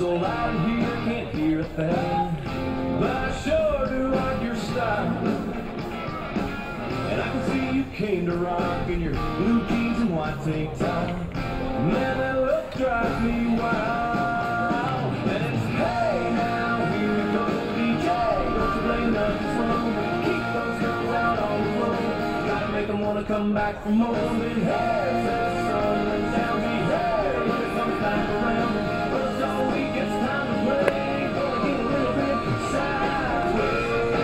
so loud in here, can't hear a thing. But I sure do like your style. And I can see you came to rock in your blue jeans and white tank tie. Man, that look drives me wild. And it's hey now, here we go, DJ. Don't you play nothing slow. Keep those girls out on the floor. Gotta make them wanna come back for more. And hey, says the sun runs down. Be hey, when it comes back around. But it's all week, it's time to play. Gonna get a little bit sideways.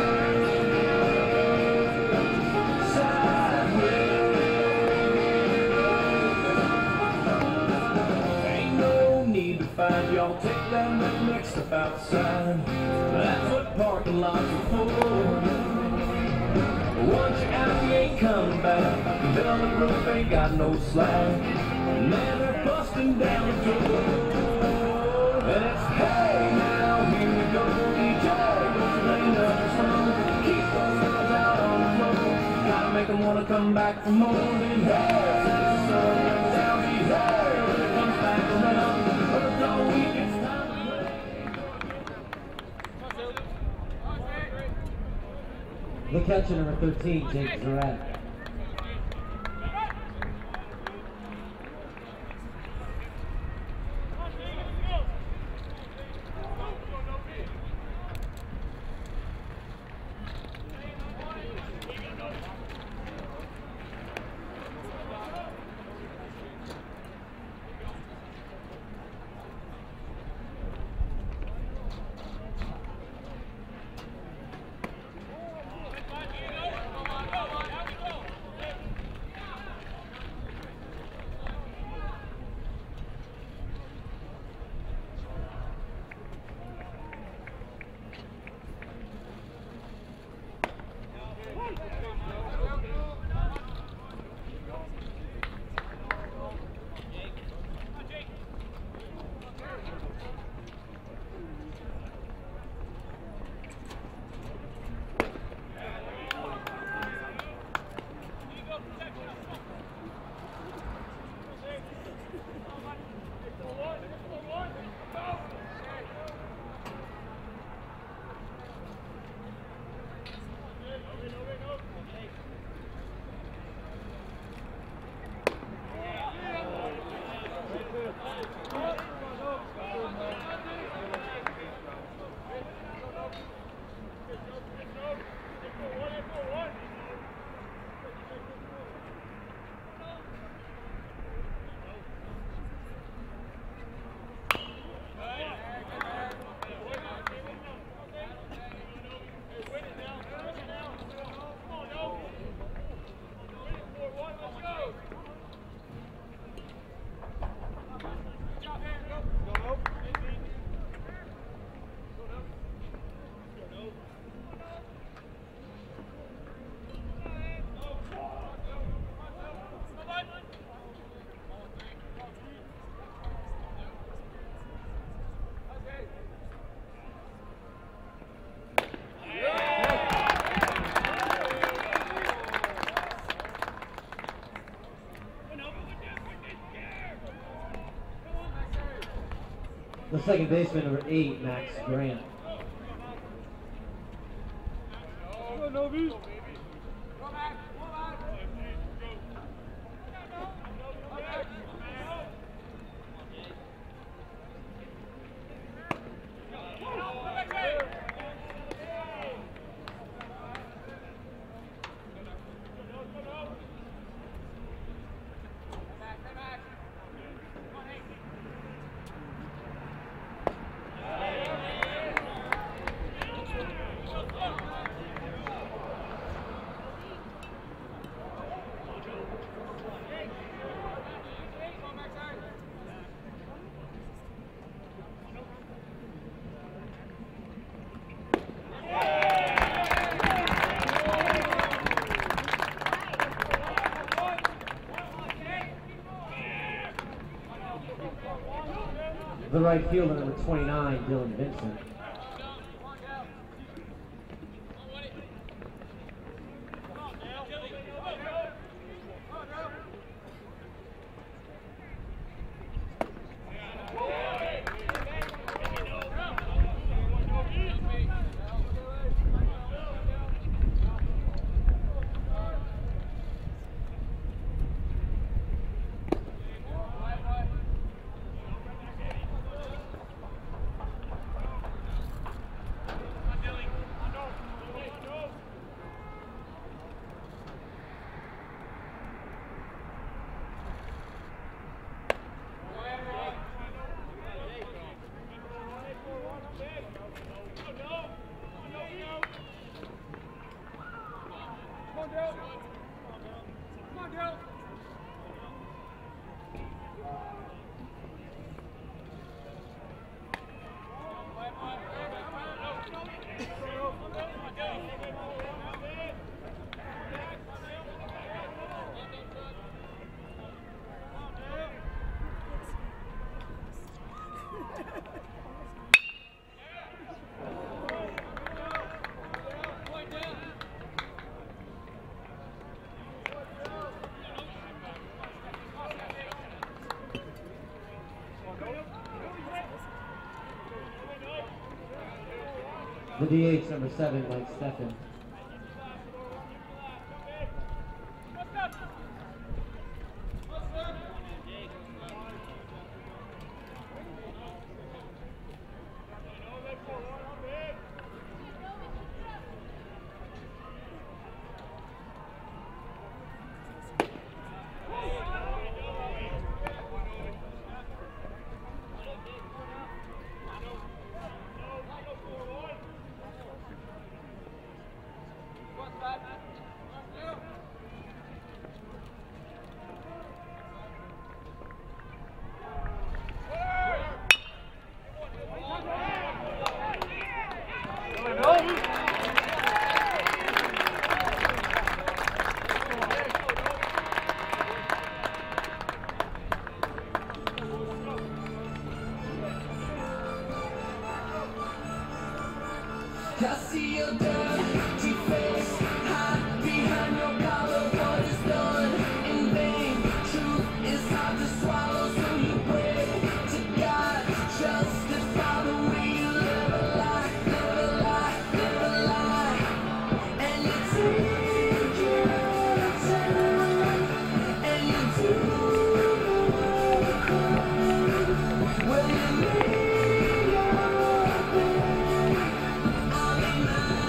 Find y'all take that next step outside. That's what parking lots are for. Once you're out, you ain't coming back. The velvet roof ain't got no slack. And man, they're busting down the door. And it's hey now, here we go, DJ. Don't you lay nothing slow. Keep those girls out on the floor. Gotta make them wanna come back for more. And hey, since the sun went down, be hey when it comes back around. The catcher, number 13, James Durant. The second baseman, number 8, Max Grant. The right fielder, number 29, Dylan Vincent. The DH, number 7, Mike Steffen. I see your dirty face, hide behind your collar. What is done in vain? Truth is hard to swallow, so you pray to God. Justify the way you live a lie, live a lie, live a lie. And you take your time, and you do the crime. When you lay your bed, I'll be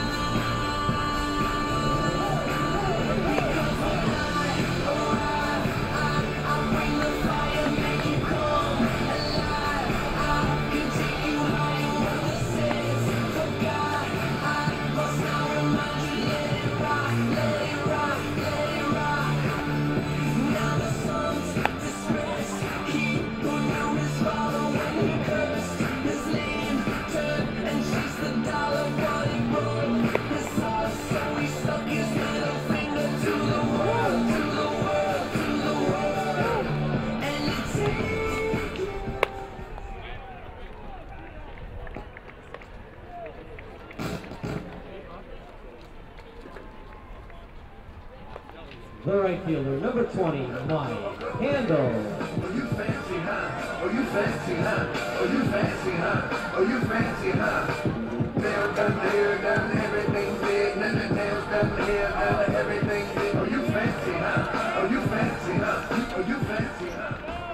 The right fielder, number 20, Mike Handle. Oh, you fancy, huh? Oh, you fancy, huh? Oh, you fancy, huh? Oh, you fancy, huh? Nails done here, done everything big. Nails done here, done everything big. Oh, you fancy, huh? Oh, you fancy, huh? Oh, you fancy, huh?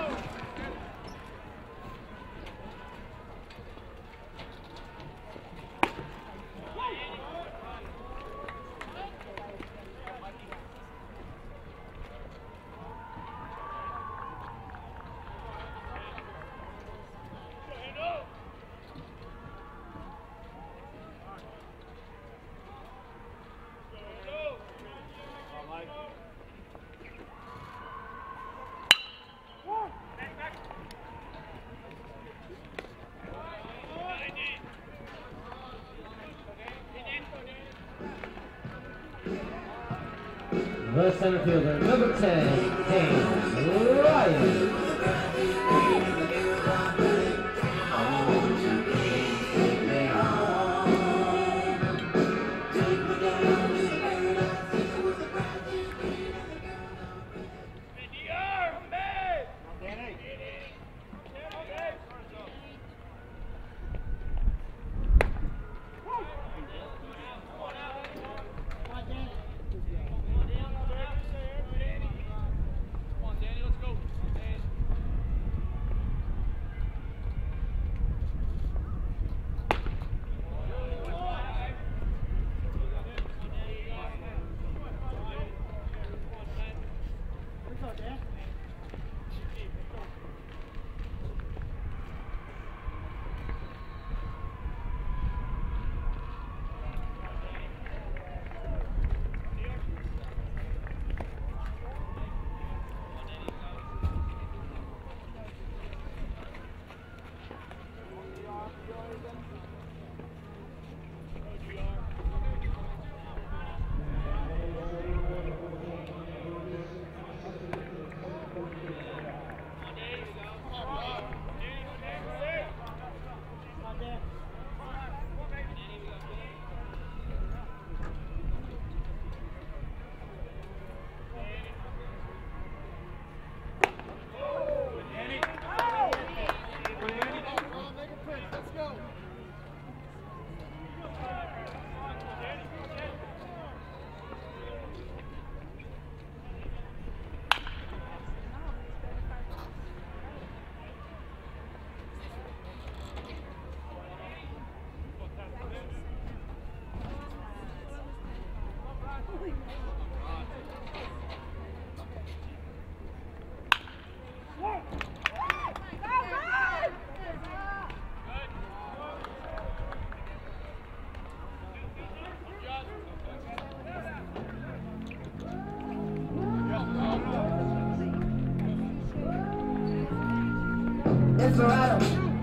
The center fielder, number 10, Haynes Ryan.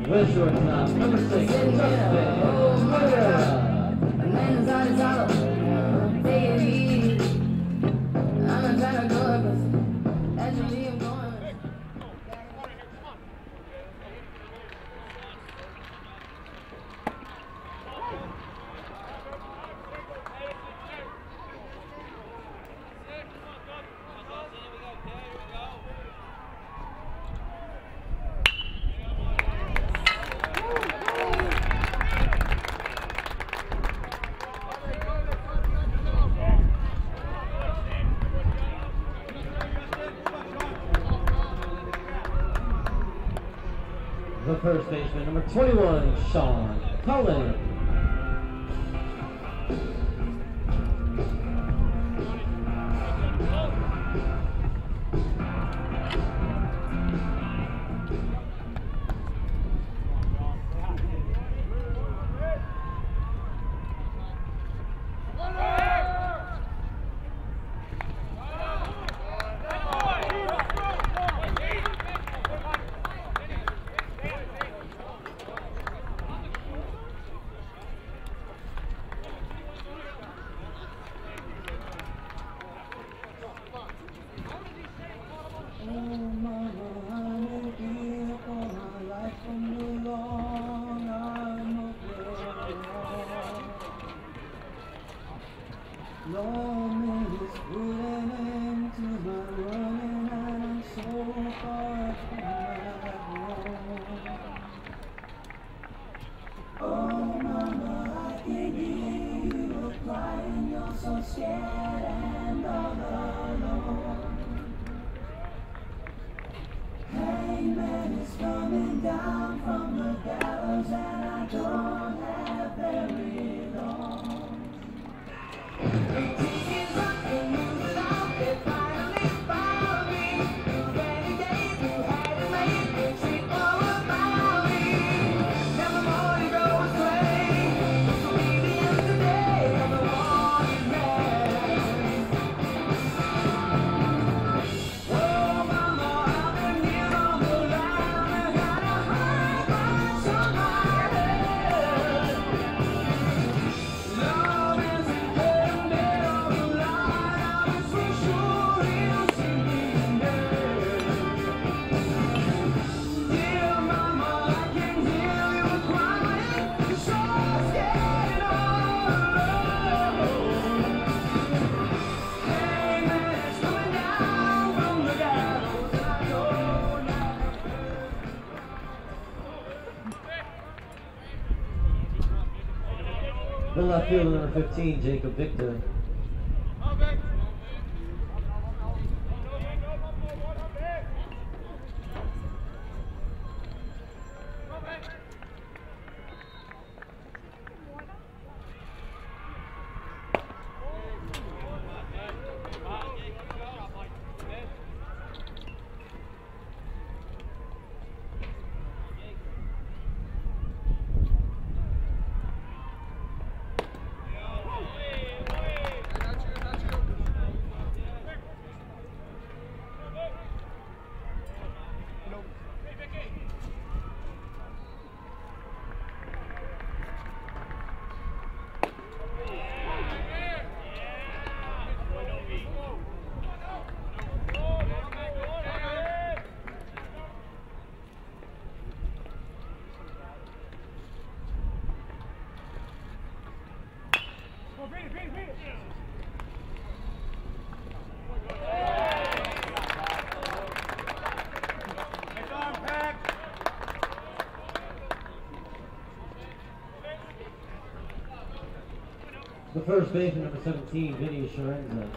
With shortstop, number 6, Justin Rivera. A man is on his hollow. Take it easy. I'm not trying to go because actually I'm going. The first baseman, number 21, Sean Cullen. The left fielder, number 15, Jacob Victor. The first baseman, number 17, Vinny Sharenza.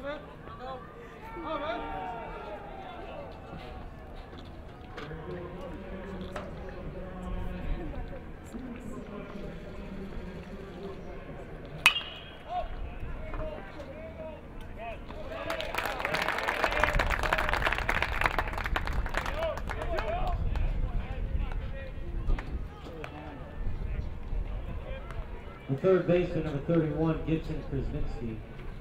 The third baseman, number 31, Gibson Krasinski.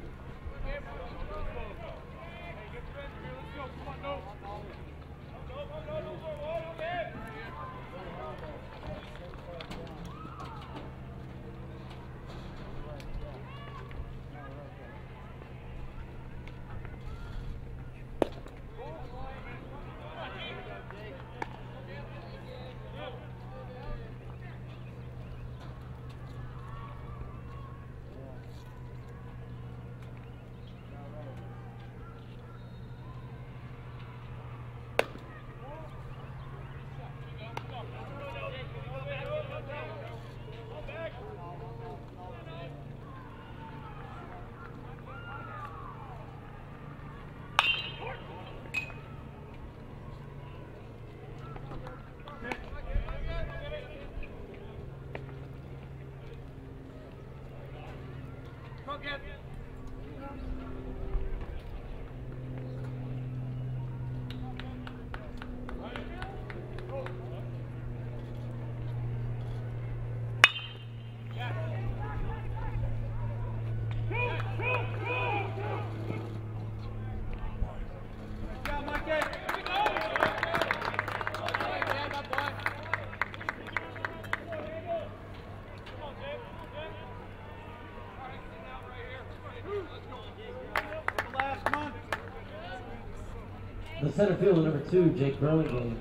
The center fielder, number 2, Jake Burlingame.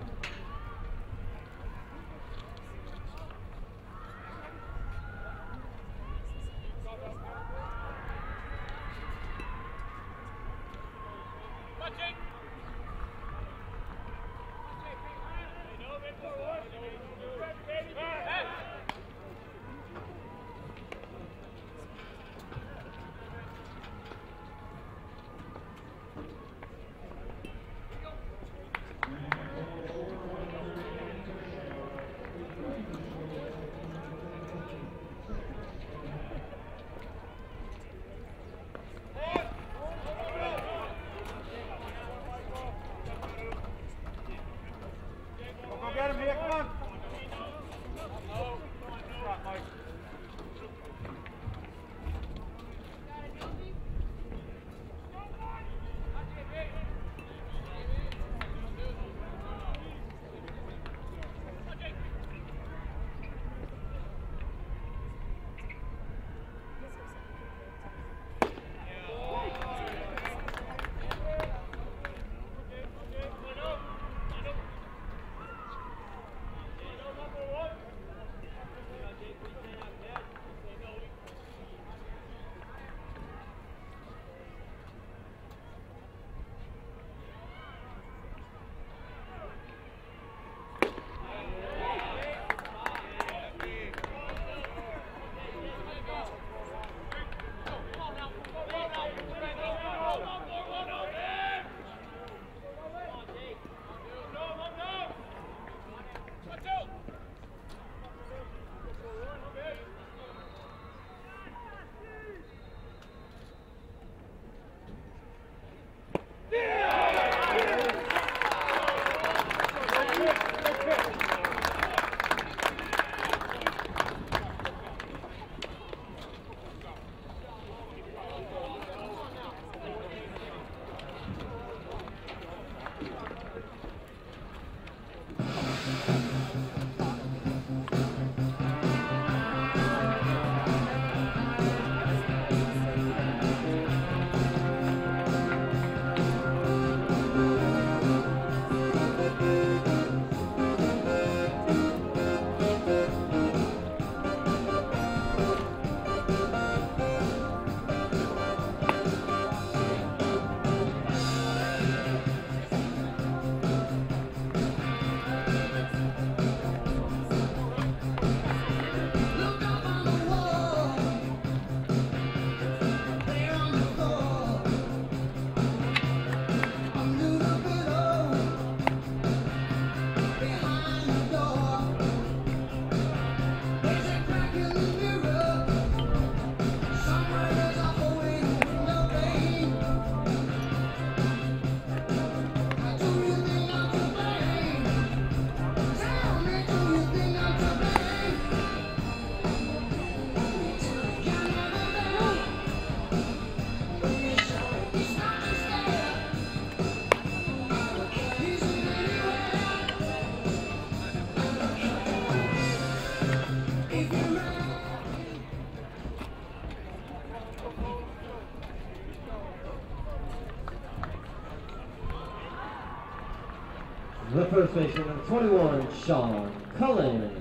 The first baseman, number 21, Sean Cullen.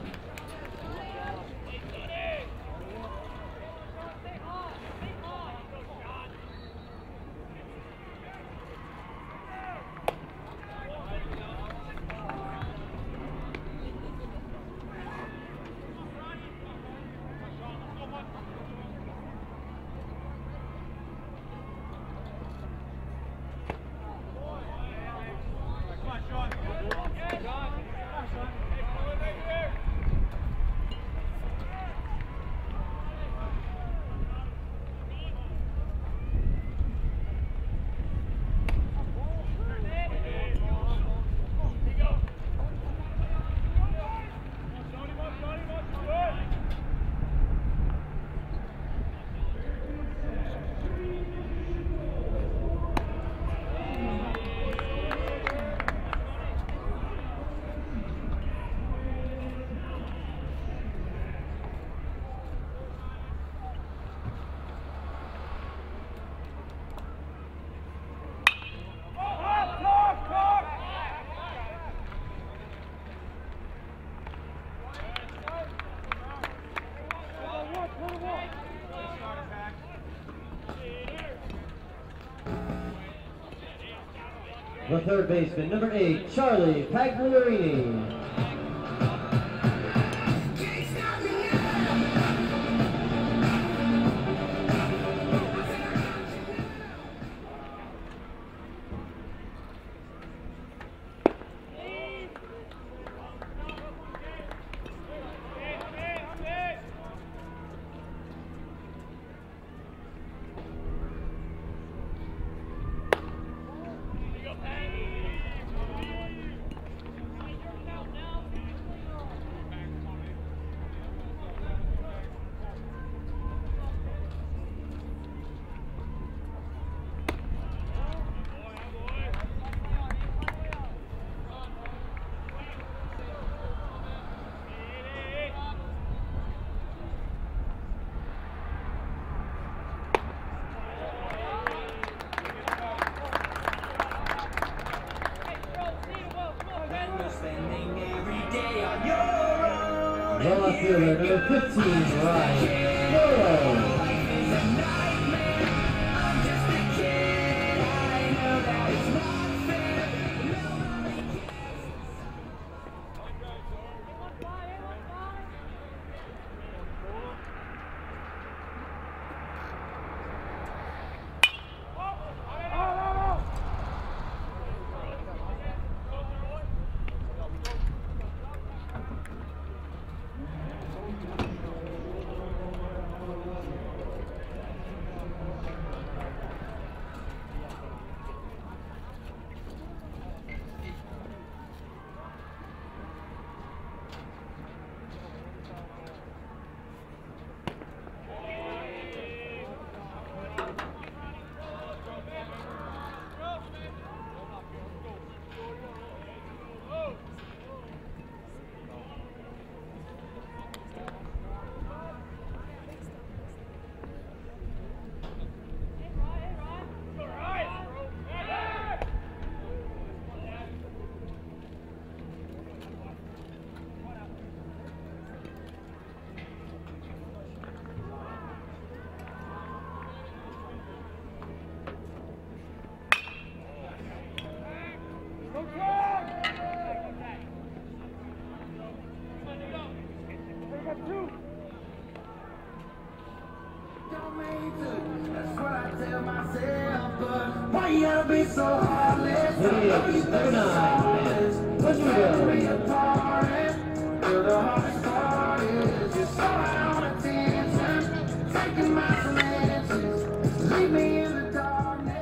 The third baseman, number 8, Charlie Pagliarini. The left fielder, number 15, Ryan Burrow. Why you gotta be so heartless? Number 9, Rodrigo. The hardest part is you're so out of attention, taking my dimensions, leave me in the darkness.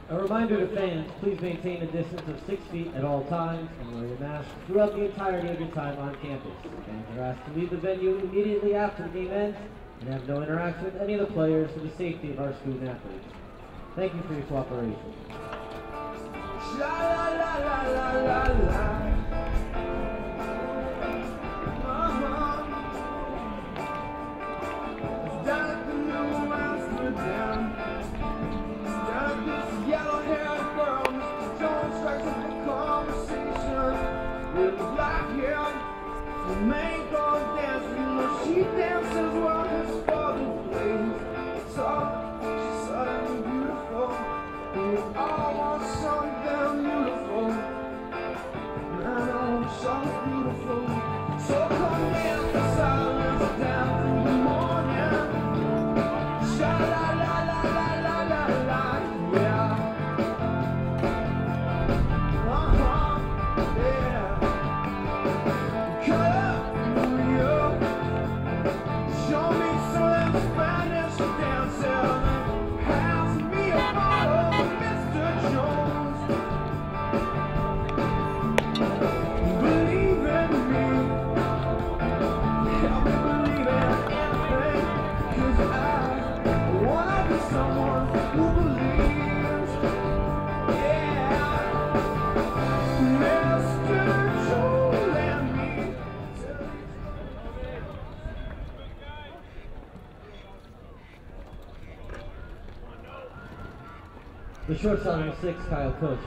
A reminder to fans, please maintain a distance of 6 feet at all times and wear your mask throughout the entirety of your time on campus. Fans are asked to leave the venue immediately after the game ends and have no interaction with any of the players for the safety of our student athletes. Thank you for your cooperation. She dances while his father plays. So she suddenly beautiful. We all want something beautiful. Man, I wish I was beautiful. So come in the silence down through the morning. Sha la la la la la la la, yeah. Yeah. Cut up New York. Show me some Spanish dancing. Pass me a bottle, Mr. Jones. Believe in me. Help me believe in anything. 'Cause I wanna be someone who believes. Yeah. Mr. Jones and me. The shortstop number 6, Kyle Kush.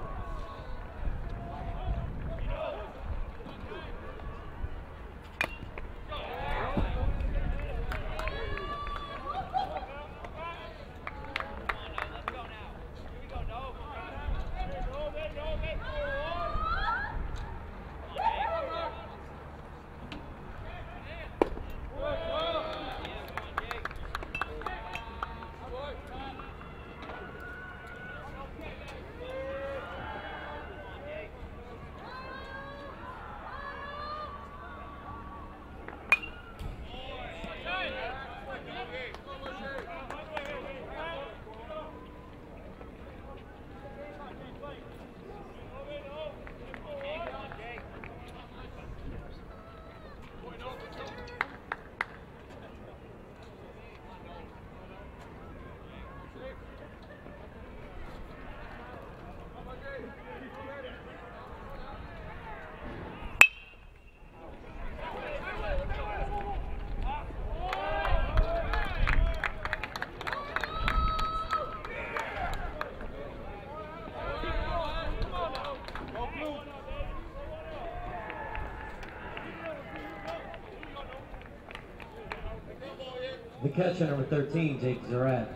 The catcher number 13, Jake Zarat.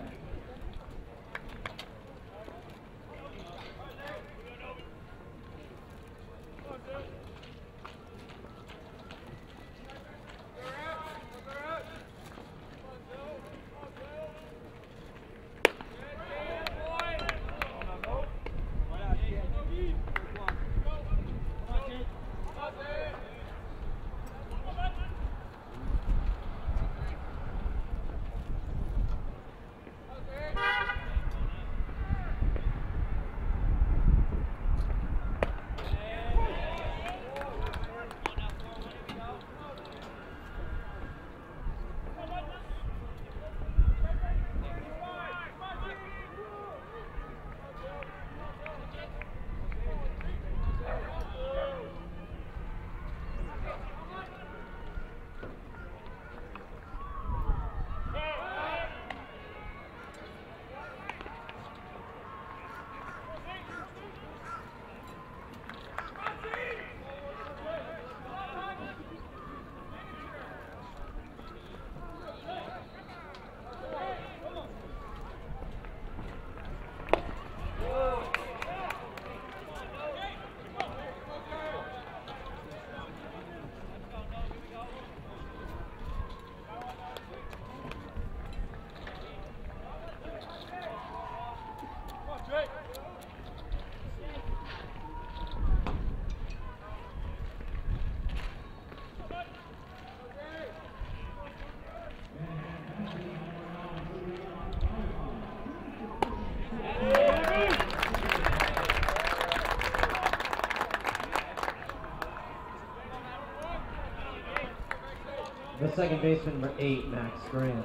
second baseman number 8, Max Grant.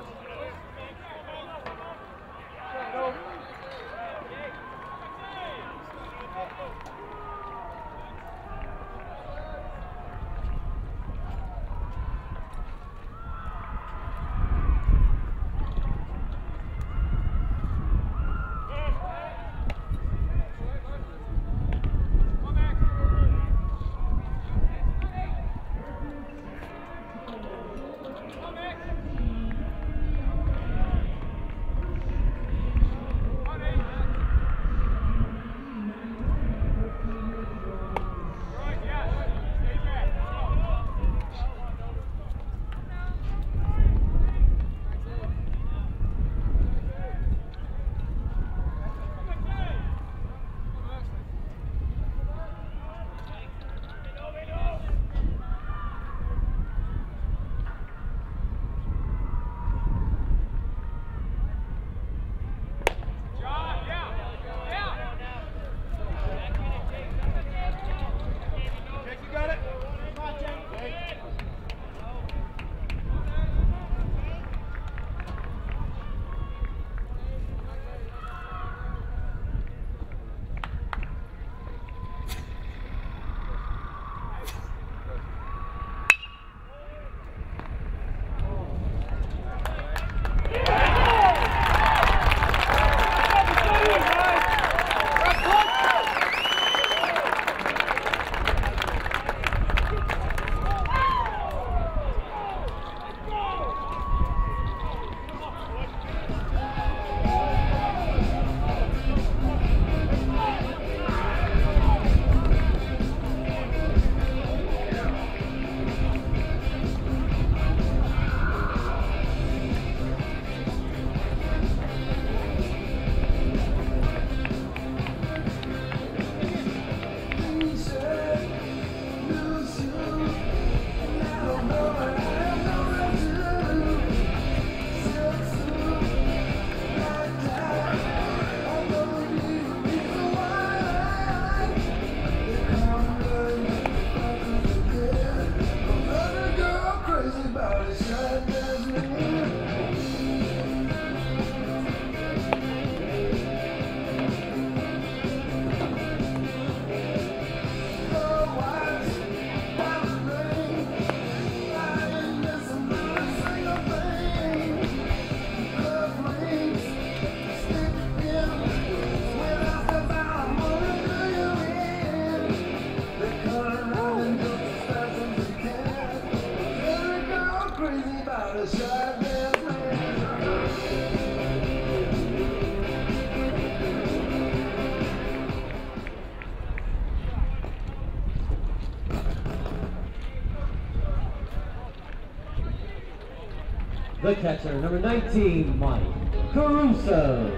The catcher, number 19, Mike Caruso.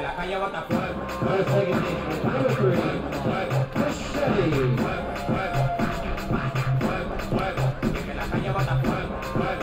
la calle bota fuego. Our second base, number 3, Machete. Que la calle bota fuego, fuego.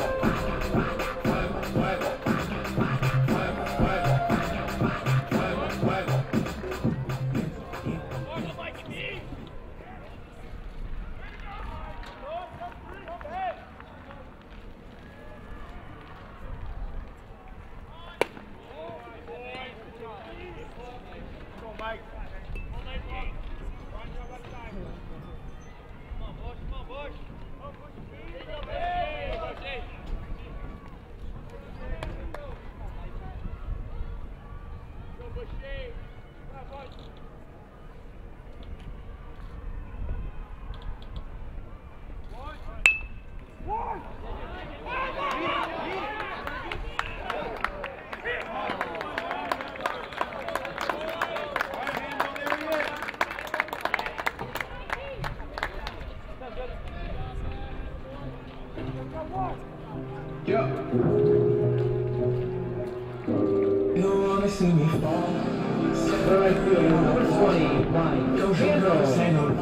See me fall. Fairfield, number 20, Mike Candle.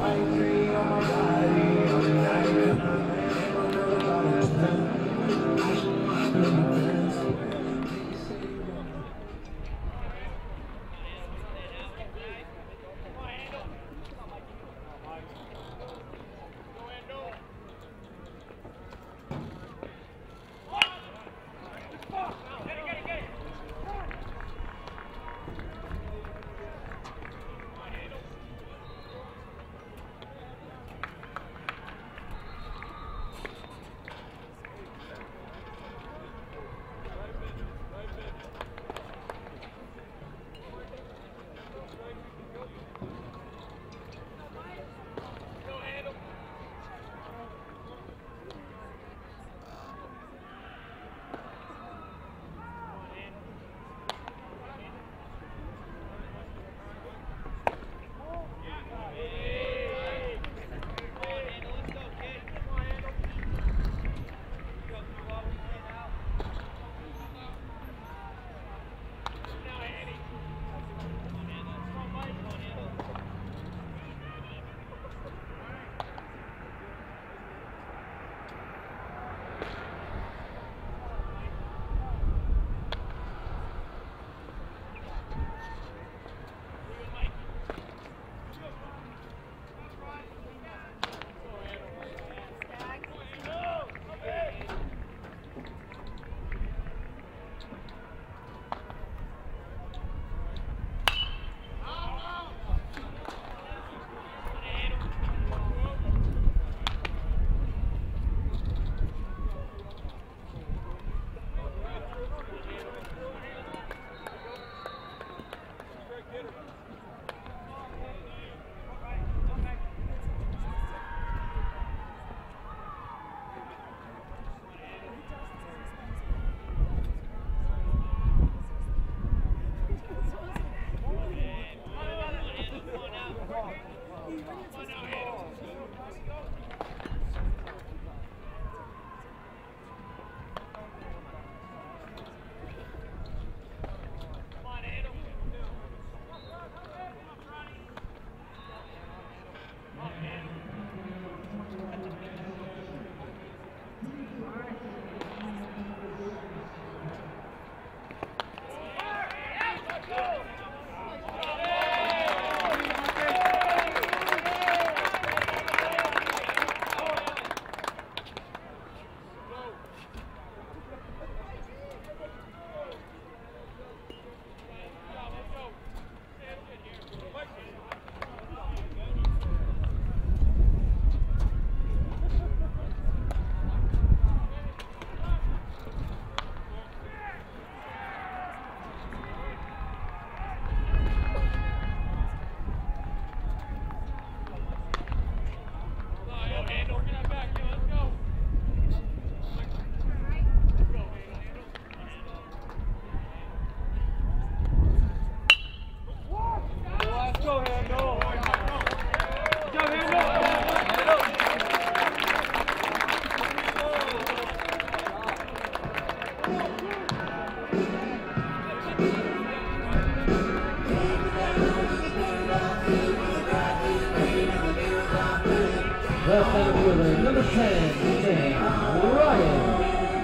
10, James Ryan.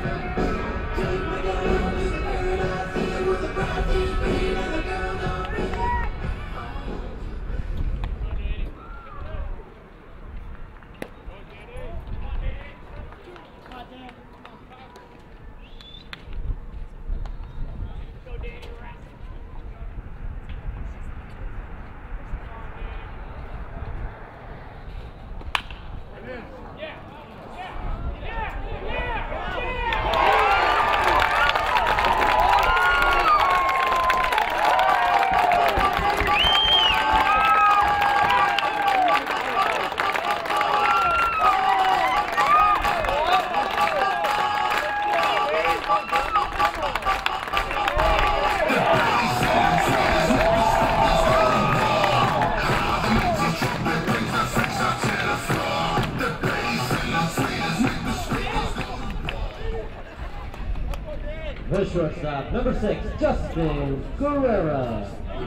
The shortstop, number 6, Justin Guerrera.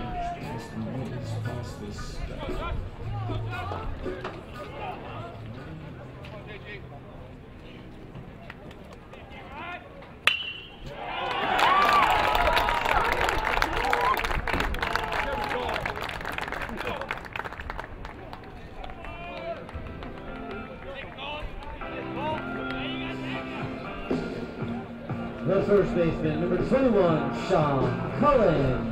The first baseman, number 21, Sean Cullen.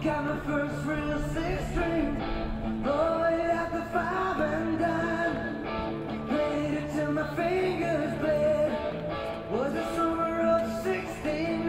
Got my first real six-string, bought it at the 5 and dime. Played it till my fingers bled. Was the summer of '69.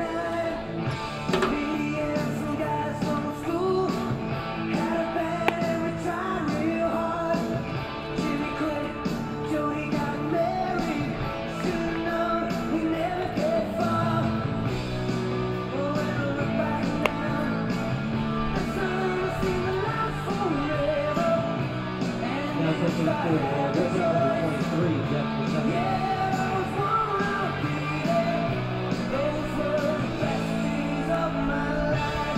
Me and some guys from school had a band and we tried real hard. Jimmy quit, Jody got married. Should've known we never get far. But when I look back now, the summer seemed to last forever. Now switching to record number 23, Jeff Pacheco. Yeah, those won't be there. Those were the best days of my life.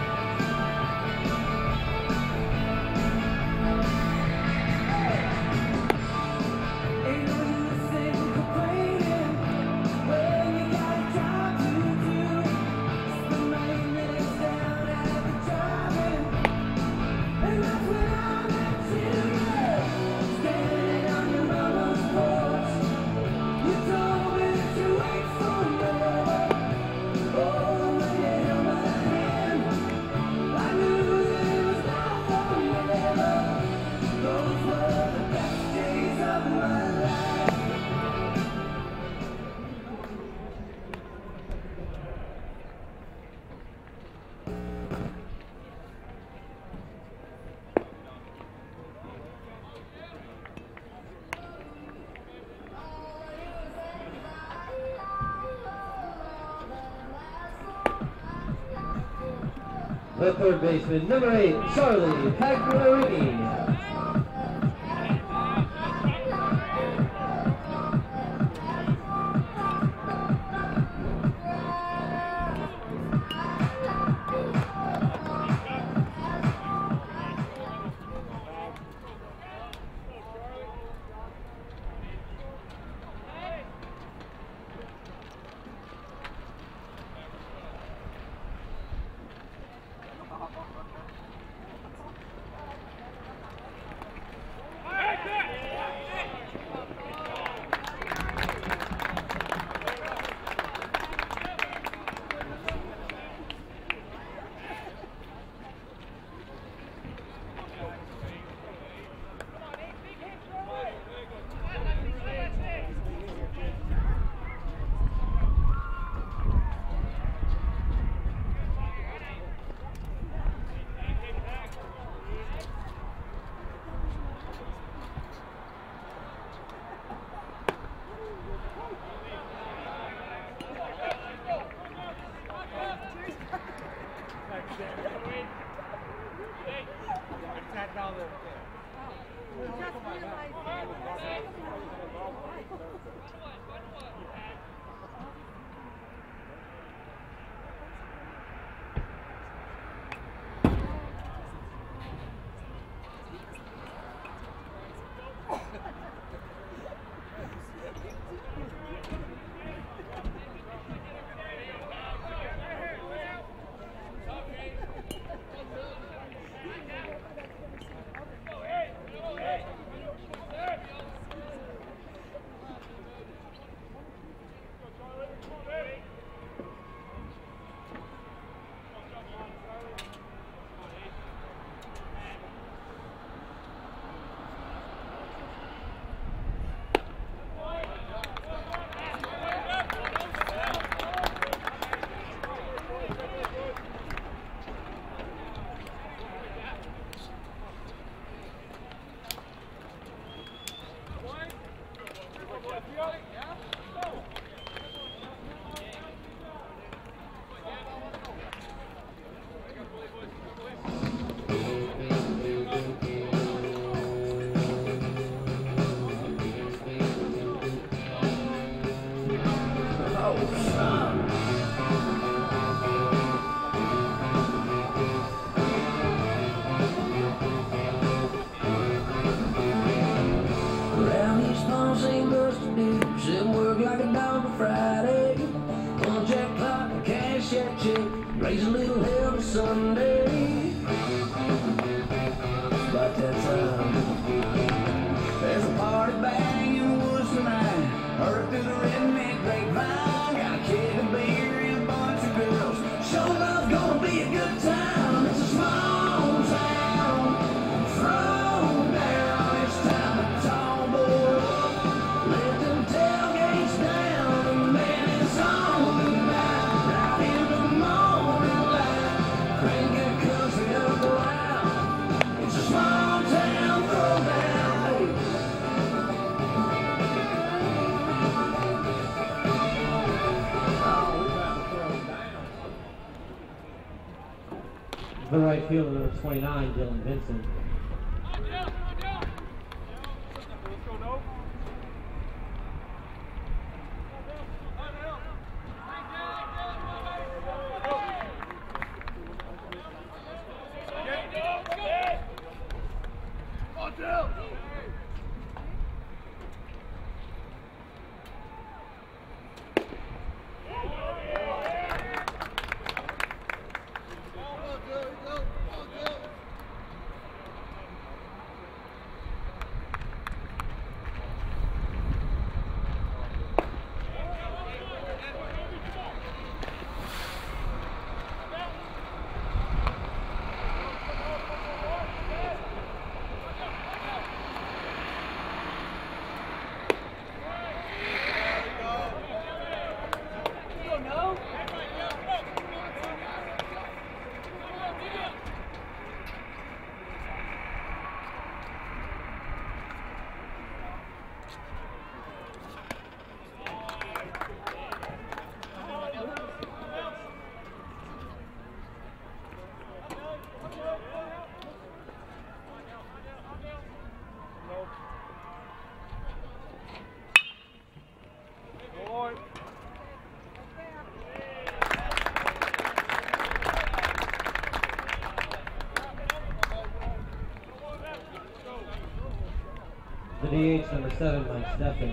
Ain't no use in complaining when you got a job to do. Spend my evenings down at the drive-in, and that's when I met you. Standing on your mama's porch, you told me that you wait forever. Oh, when you held my hand, I knew that it was now or never. Those were the best days of my life. The third baseman, number 8, Charlie Pagliarini. Raise a little hell for Sunday. About that time. There's a party bang in the woods tonight. Heard through the redneck grapevine. Got a keg of beer and a bunch of girls. Sure love's gonna be a good time. It's a The right fielder, number 29, Dylan Vincent. The DH, number 7, Mike Steffen.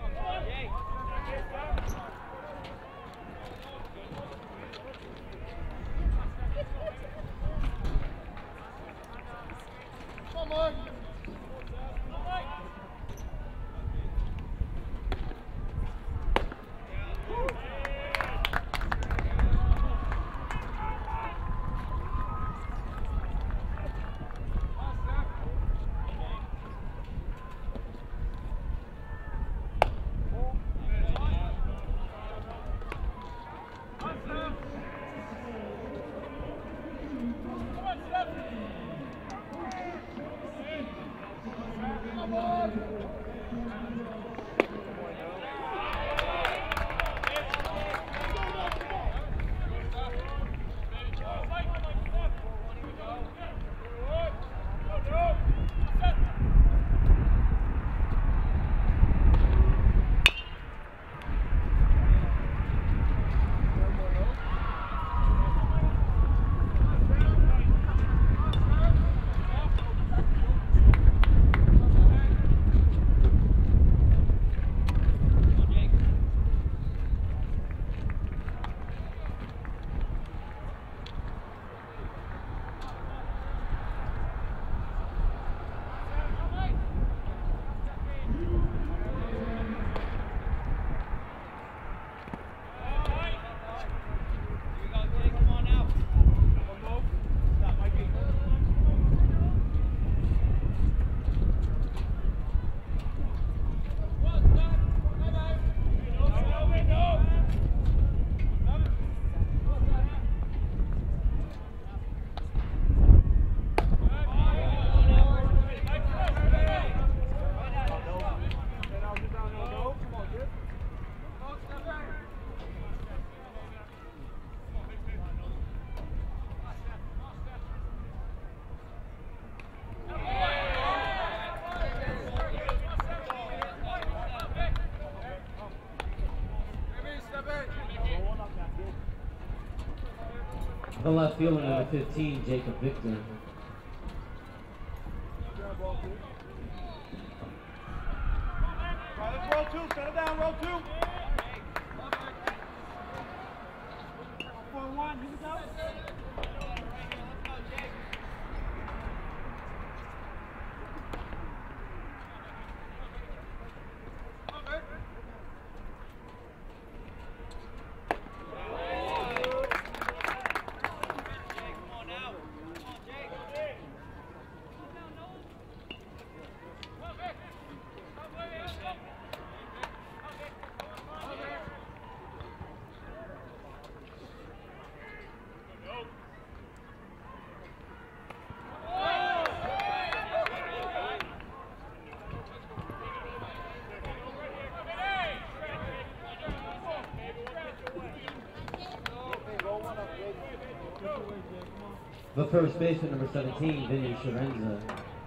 The left fielder, number 15, Jacob Victor. Let's roll two, settle down, roll two. 4-1, here we go. Nope. The first baseman, number 17, Vinny Sharenza.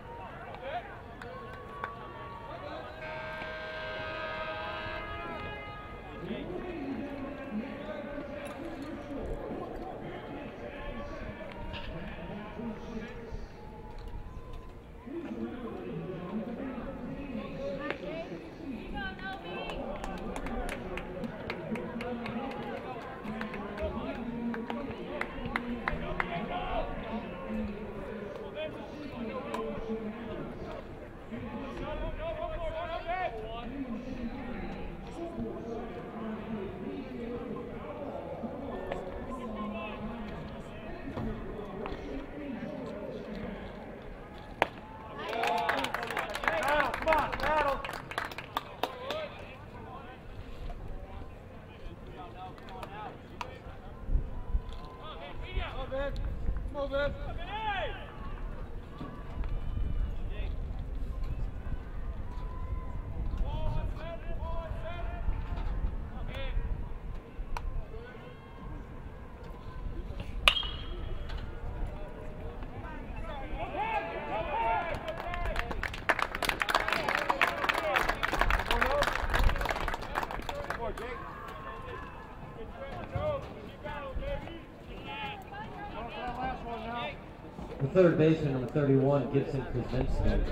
The third baseman, number 31, Gibson Kuzminski.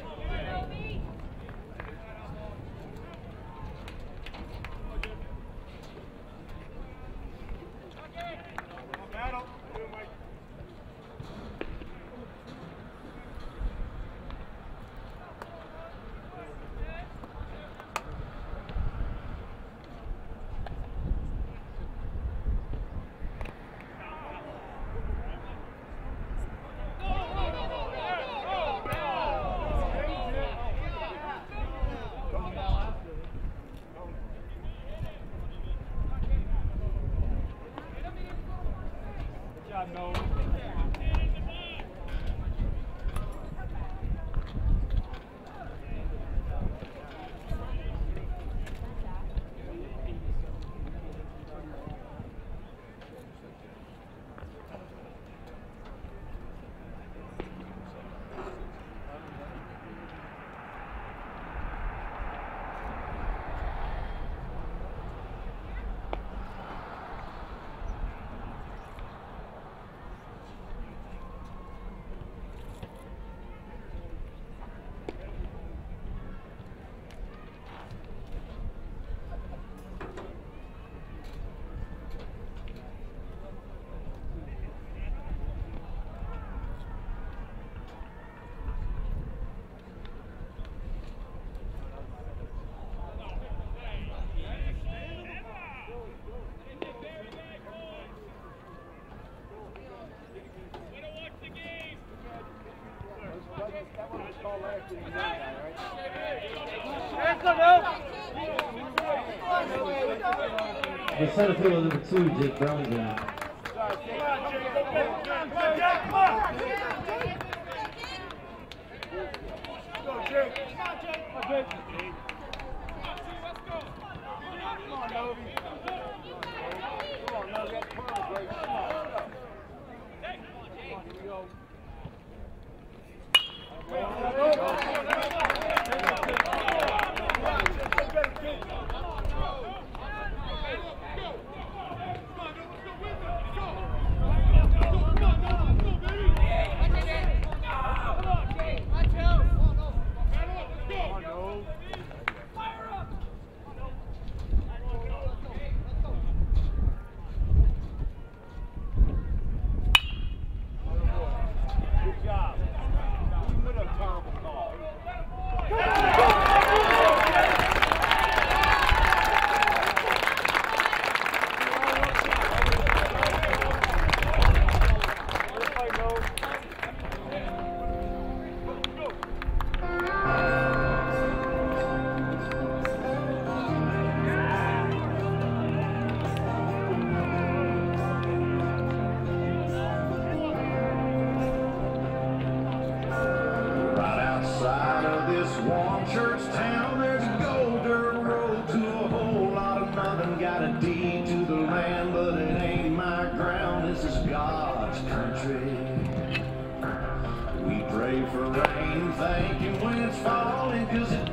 The center fielder, number 2, Jake Bellinger.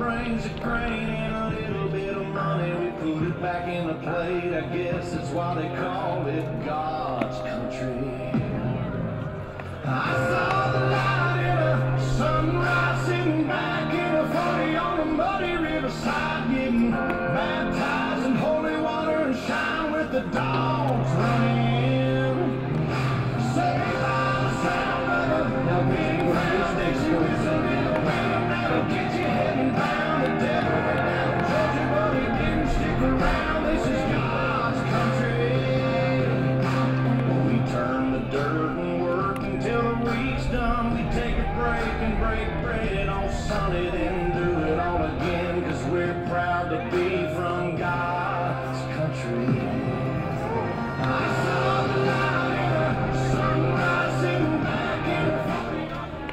grains of grain and a little bit of money. We put it back in the plate. I guess that's why they call it God's country. I saw the light in a sunrise, sitting back in a 40 on the muddy riverside, getting baptized in holy water and shine with the dogs running. Saved by the sound of a big station whistle in the wind that'll get you heading down. The devil went down to Georgia, but he didn't stick around. This is God's country. We turn the dirt and work until the week's done. We take a break and break bread on Sunday, then do it all again, 'cause we're proud to be from God's country. I saw the light in the sunrise, sitting back in the 40.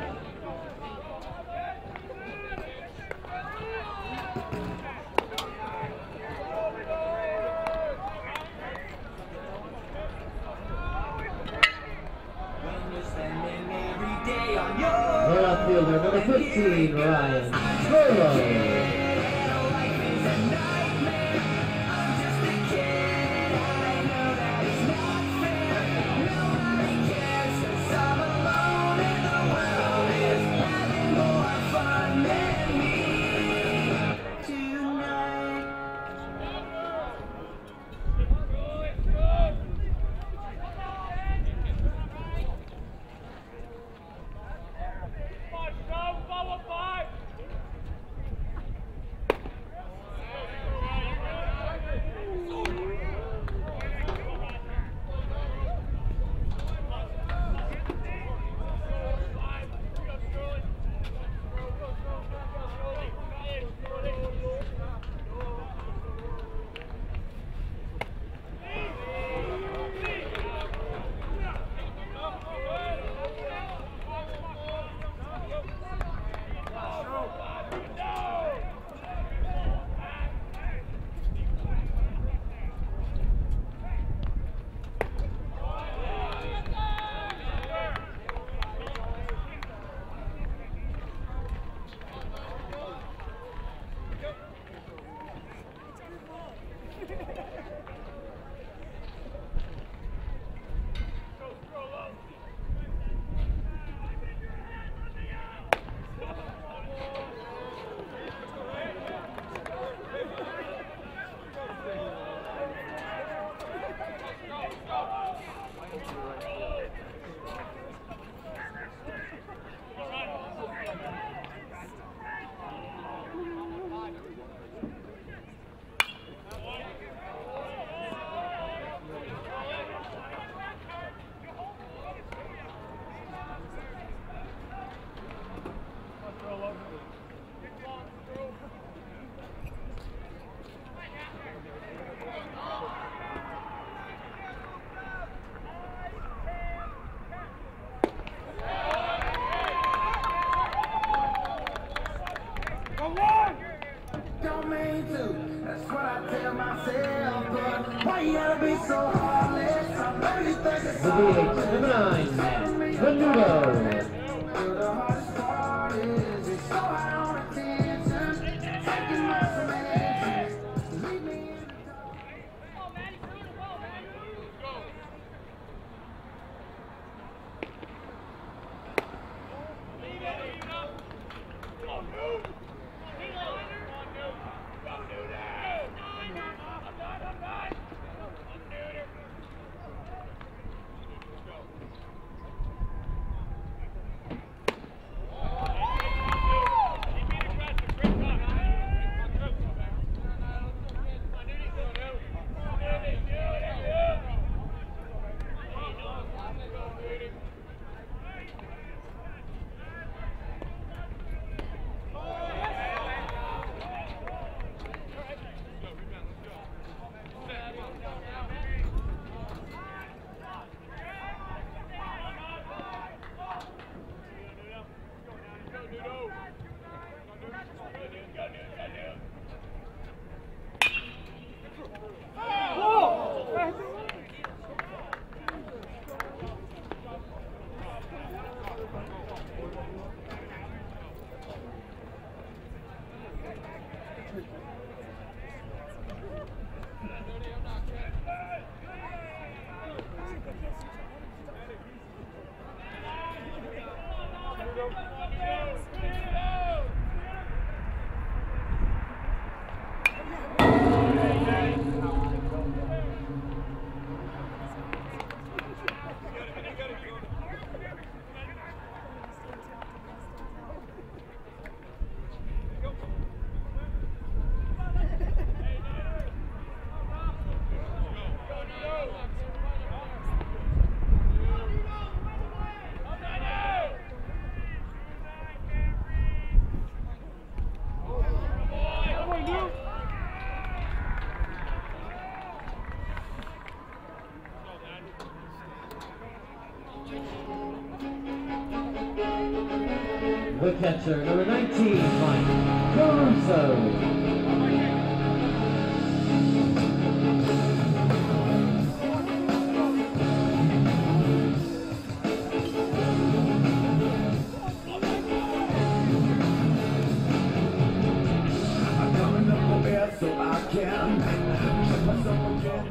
Fairfield, number 15, Ryan Solo. Don't mean to, that's what I tell myself, but why you gotta be so heartless? I know you think it's Number 9, Menudo. the hardest part is it's so high on attention, taking my semantics, leave me in the dark. The catcher, number 19, Mike Caruso. So I can check myself again.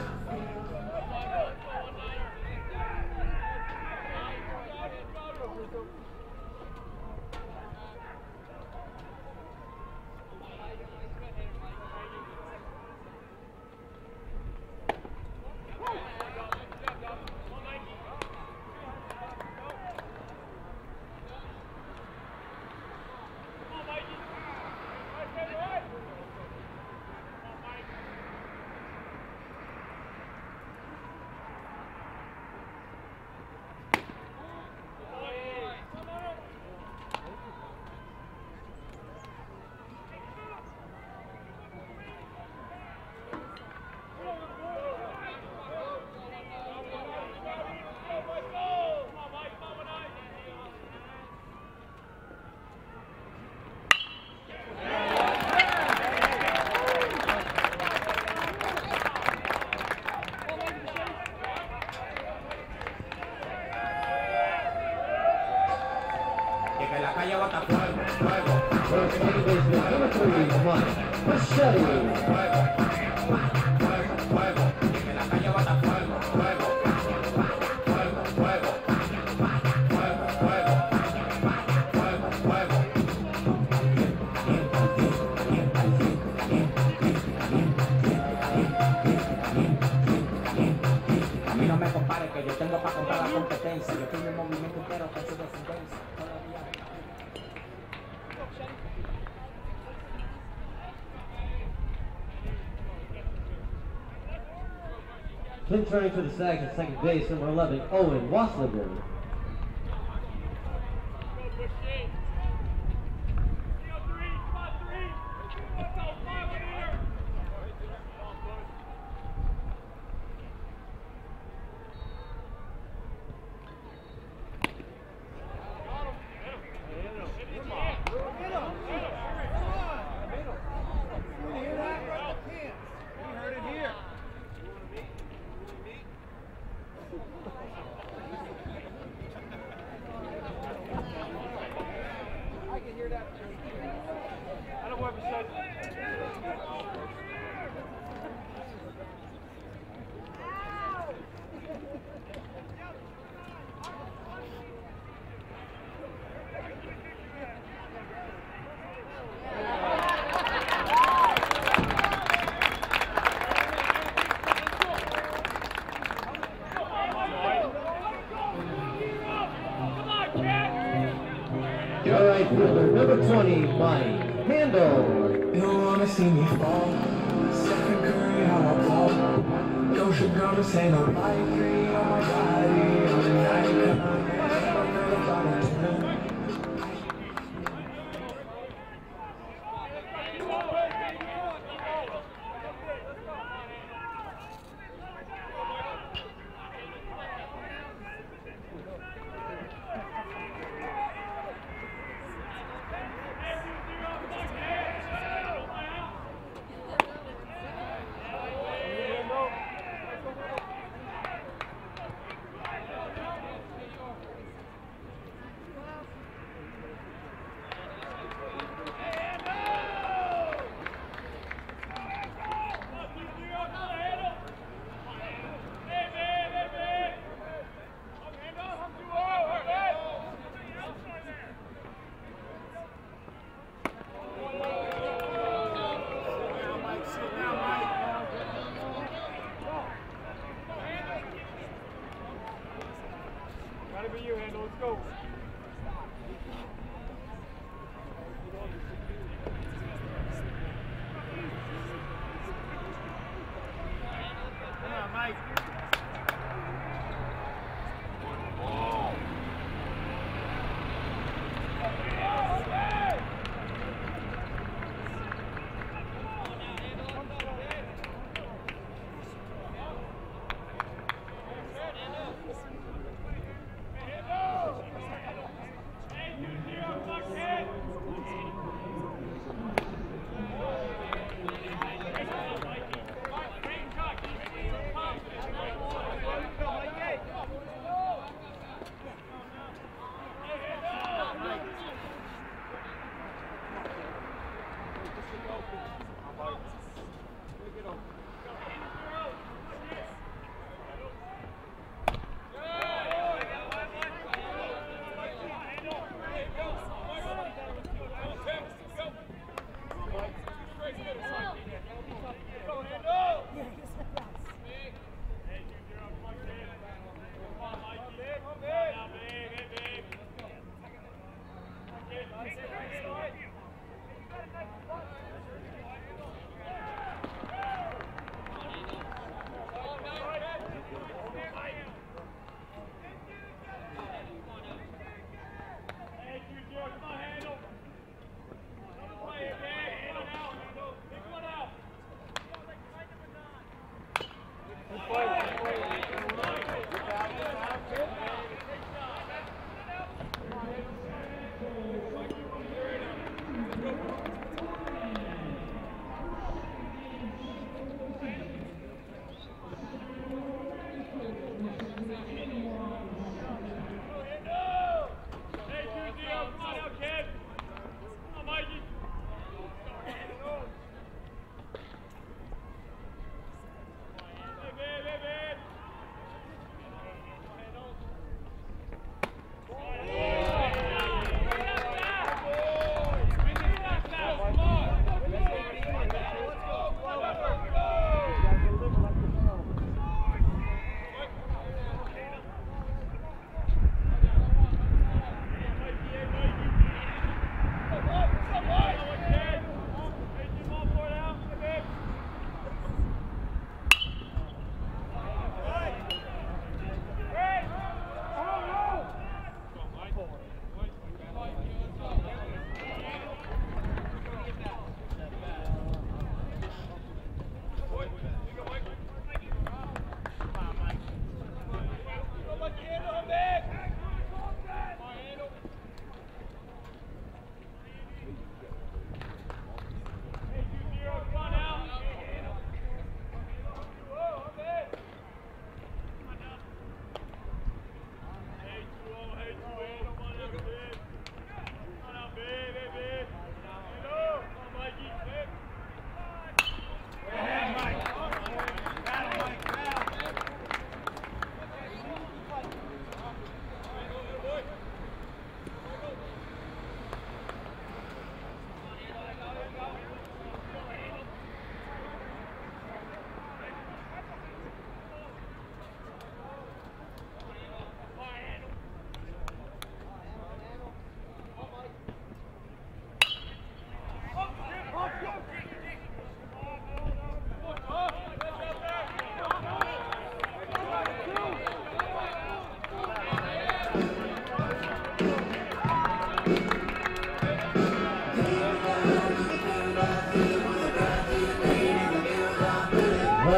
Clinch running for the Sags at second base, number 11, Owen Wasslerberg. Number 20, Mike Handel. You wanna see me fall? Stephen Curry, how I ball. Gosha Gomez, ain't no light green on my body. On the night, I'm never about a 10.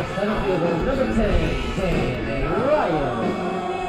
center fielder, number 10, Ryan.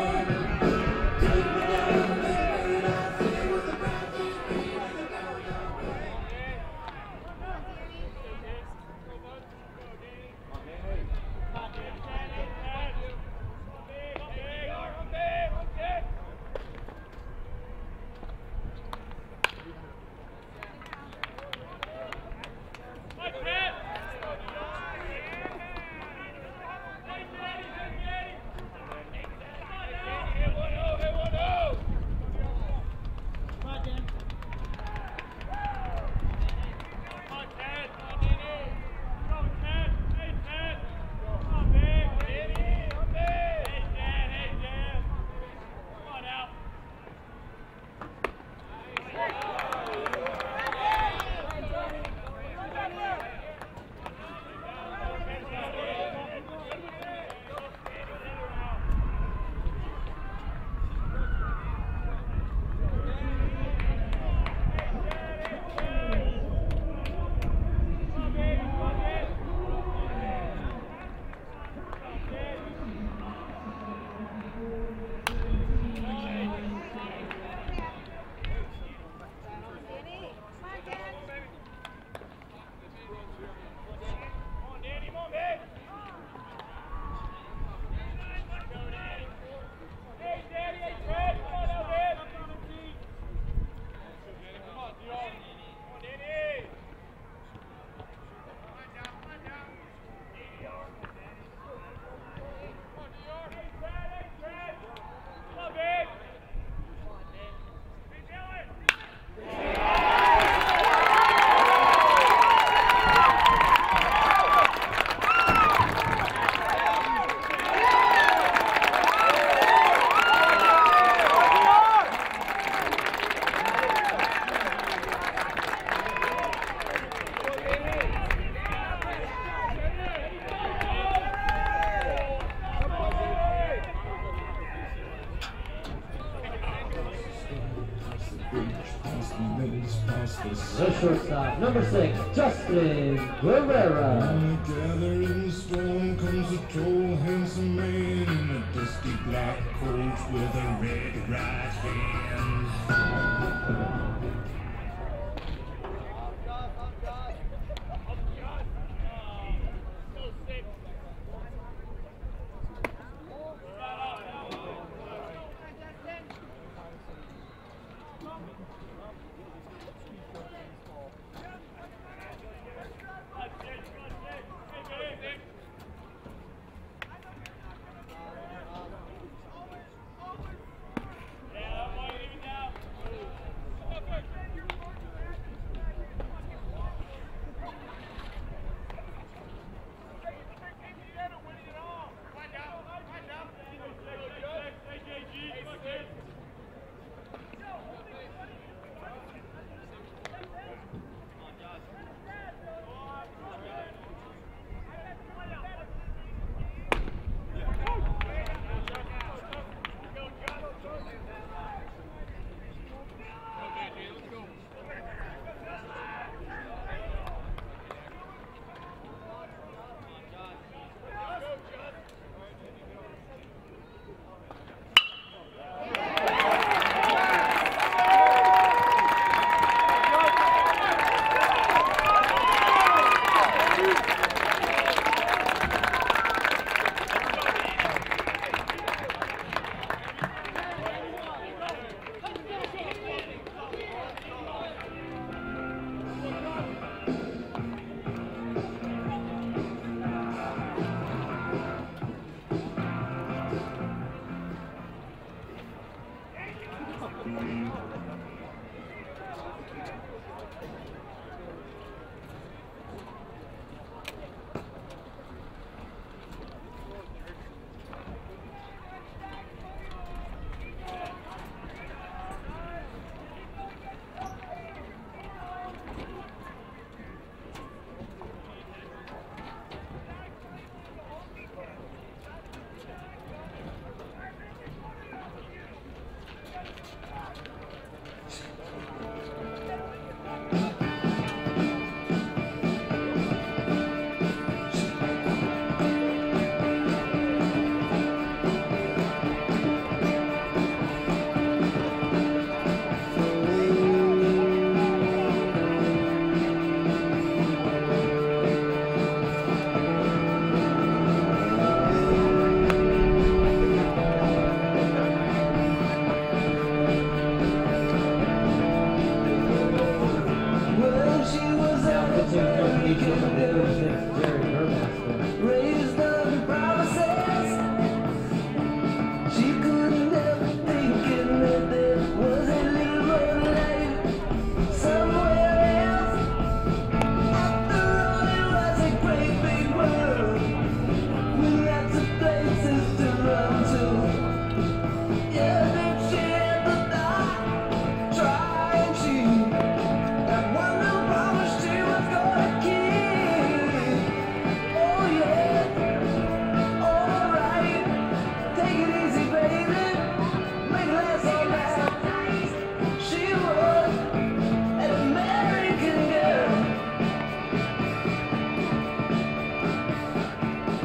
The shortstop, number 6, Justin Guerrera. Together in the storm comes a tall, handsome man in a dusty black coat with a red right hand.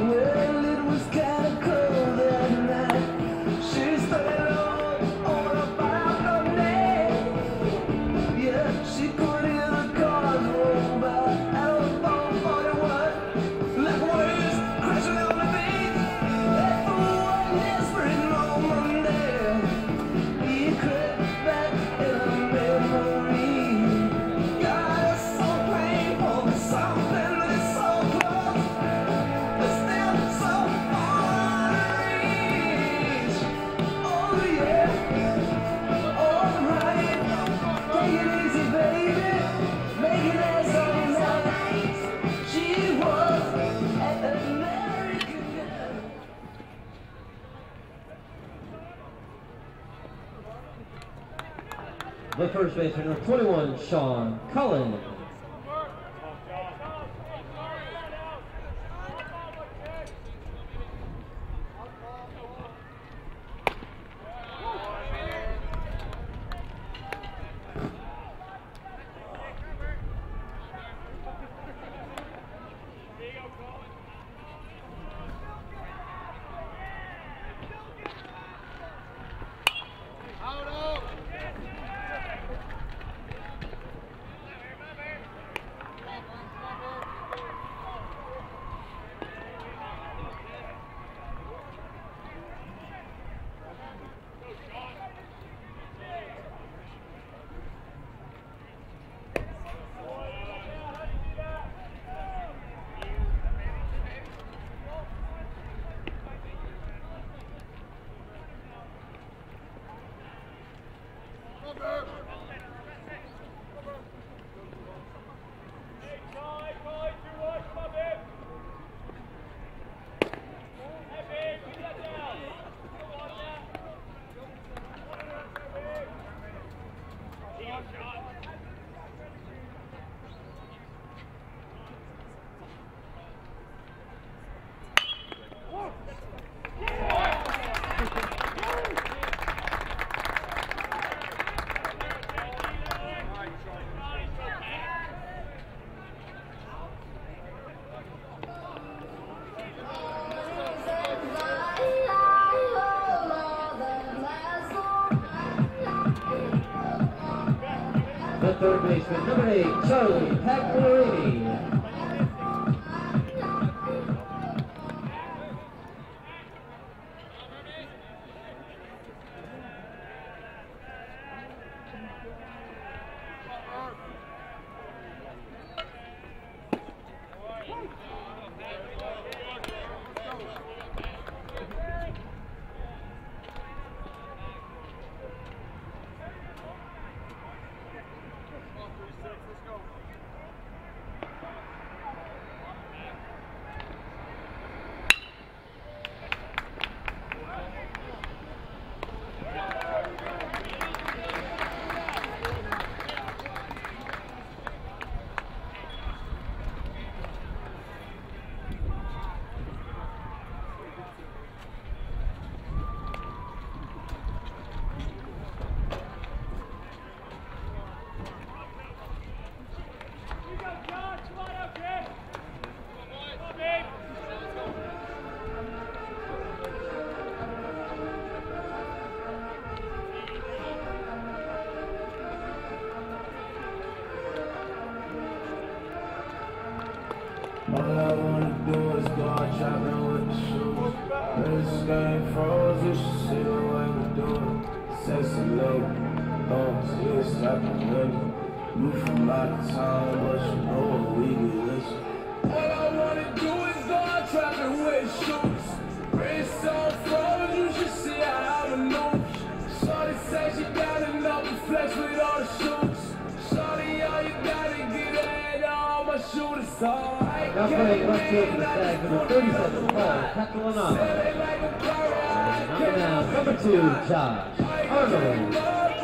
Well, it was kinda cold that night. She started on about the name. Yeah, she could hear the cars roll by. I don't know what, like waves crashing on the beach. That fool was desperate moment there. He crept back in a memory. God, it's so painful, something that's so close, but still so far to reach. Oh yeah, alright, take it easy, baby, make it last all night. She was an American girl. The first baseman, number 21, Sean Cullen. The third baseman, number 8, Charlie Pagliarini. All I wanna do is go out shopping with the shoes. This game froze, you should see the way we do it. Sexy lady, she is slapping ready. You from out of town, but you know what we do, listen. All I wanna do is go out trapping with shoes. Wrist on froze, you should see how I maneuver. Shorty say she got enough to flex with all the shoes. Shorty, all you gotta get at all my shooters, all right. Now playing left field for the Stags, number 37, Paul Catalanano. And now, number 2, Josh Arnold.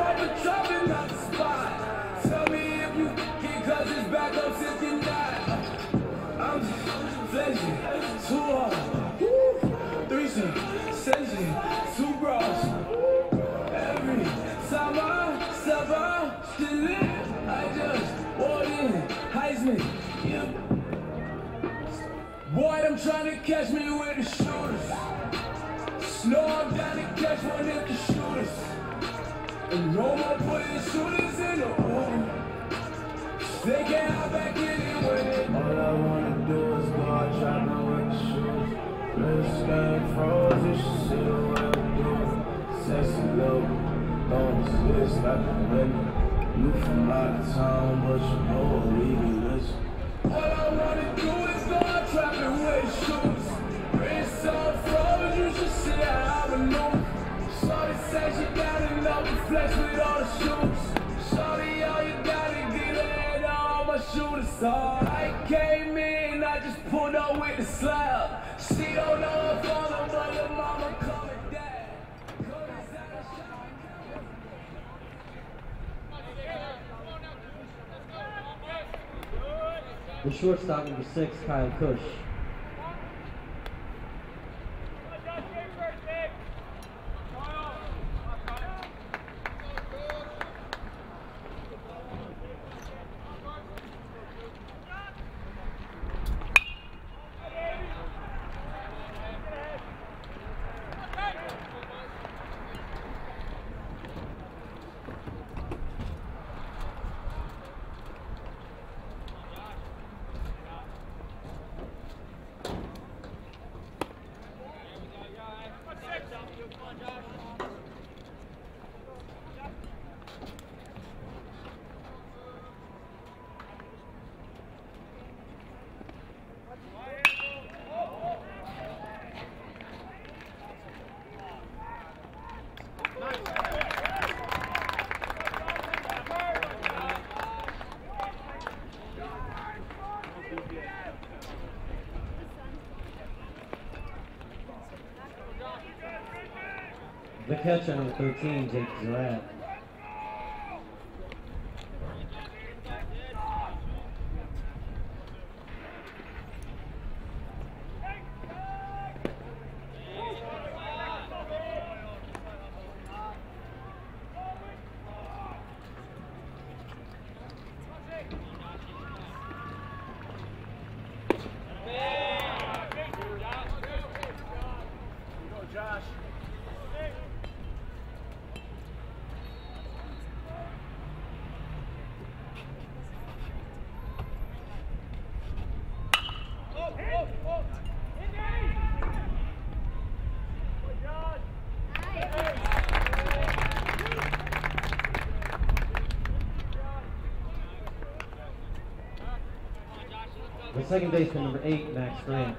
Tell me if you can, cause it's back up 59. I'm flexing, too hard. Threesome, session, 2 bras. Every time I step out, still in. I just walked in, Heisman. Yeah. Boy, I'm trying to catch. catch me with the shooters. Slow I'm down to catch one of the shooters. And roll my putting shooters in the Uber. They can't hop back in and win it. All I wanna do is go out trapping with the shooters. Wrist game froze, you should see the way I'm doing. Sexy little, throwing the switch like a window. You from out of town, but you know what we be listening. All I wanna do is go out trapping with shoes. Wrist on froze, you should see how I maneuver. Shorty said she got enough flex with all the shoes. Shorty, all you gotta get it all my shooters. So I came in, I just pulled up with the slab. She don't know if all the mother mama coming dad. The shortstop, number 6, Kyle Cush. The catcher, number 13, Jake Zarat. The second baseman, number 8, Max Grant.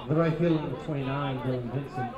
The right fielder, number 29, Dylan Vincent.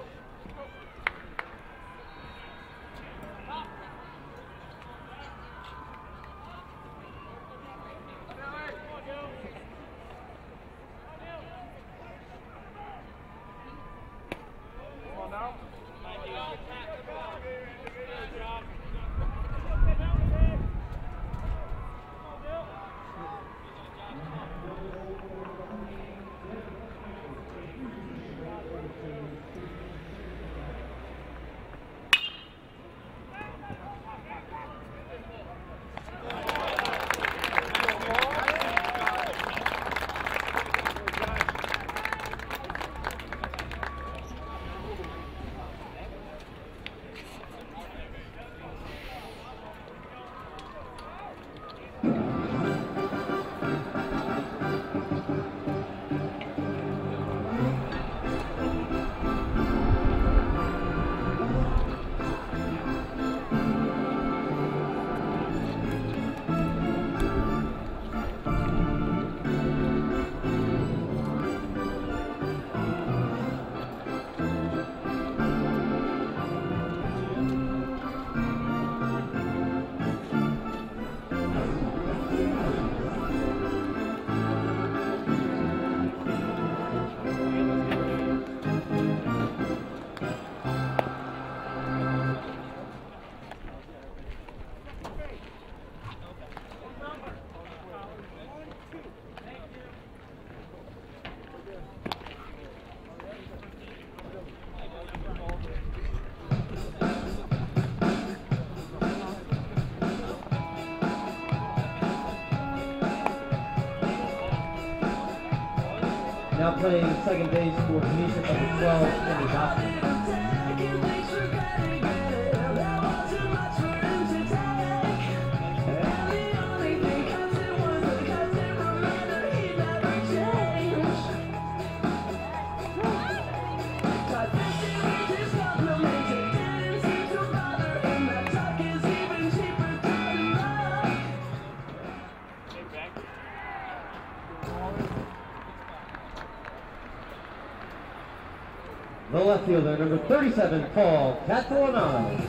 Now playing second base for Canisius, number 12, Kenny Dawson. The left fielder, number 37, Paul Catalano.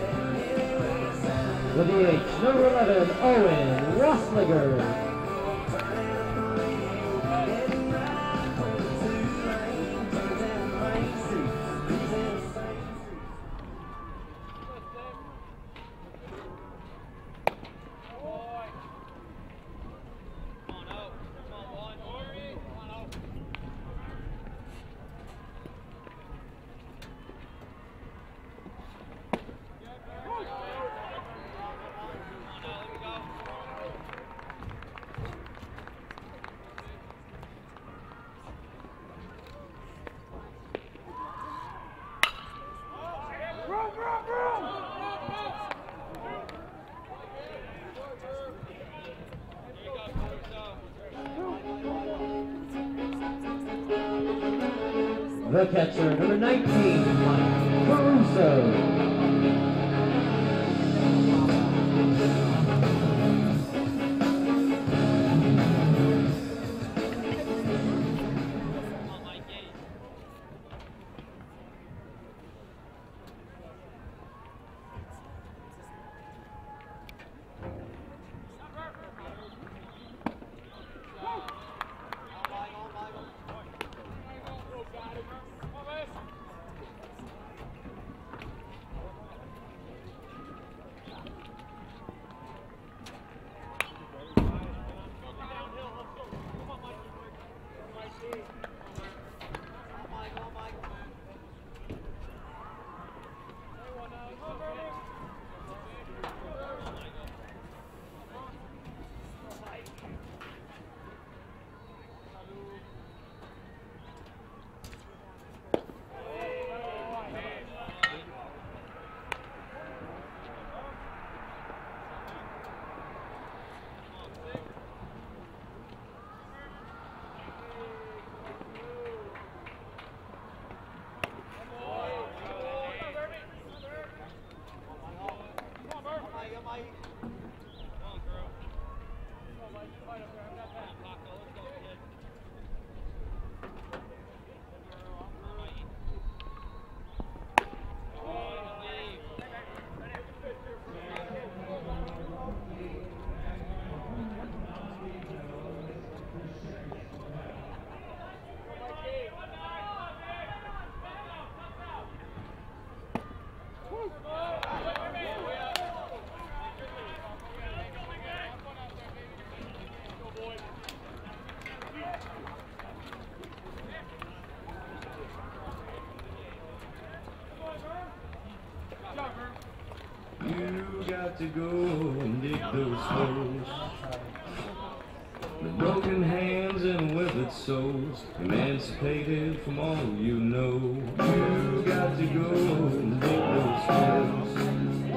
The DH, number 11, Owen Rossliger. The catcher, number 19, Mike Caruso. You got to go and dig those holes. The broken hands and withered souls, emancipated from all you know. You got to go and dig those holes.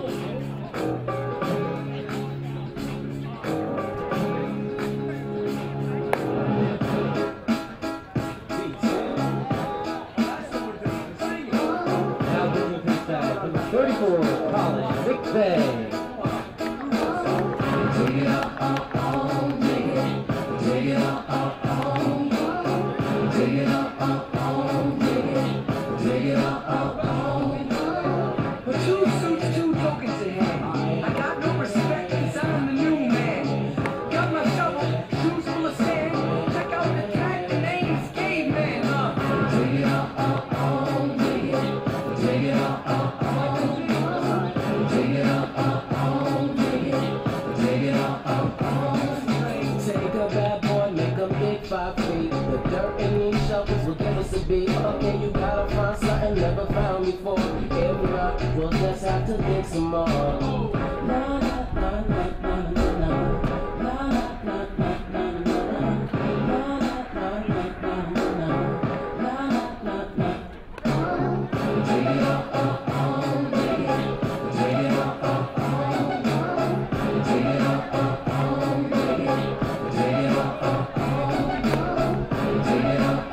Now bringing pitch back, number 34, Colin McVeigh. Okay, you gotta find something never found before. If not, we'll just have to dig some more. Na na na na na na na. Na na na na na na na. Na na na na na na na. Na na na na. Dig it up, dig it, dig it up, dig it up, dig it, dig it up, dig it up.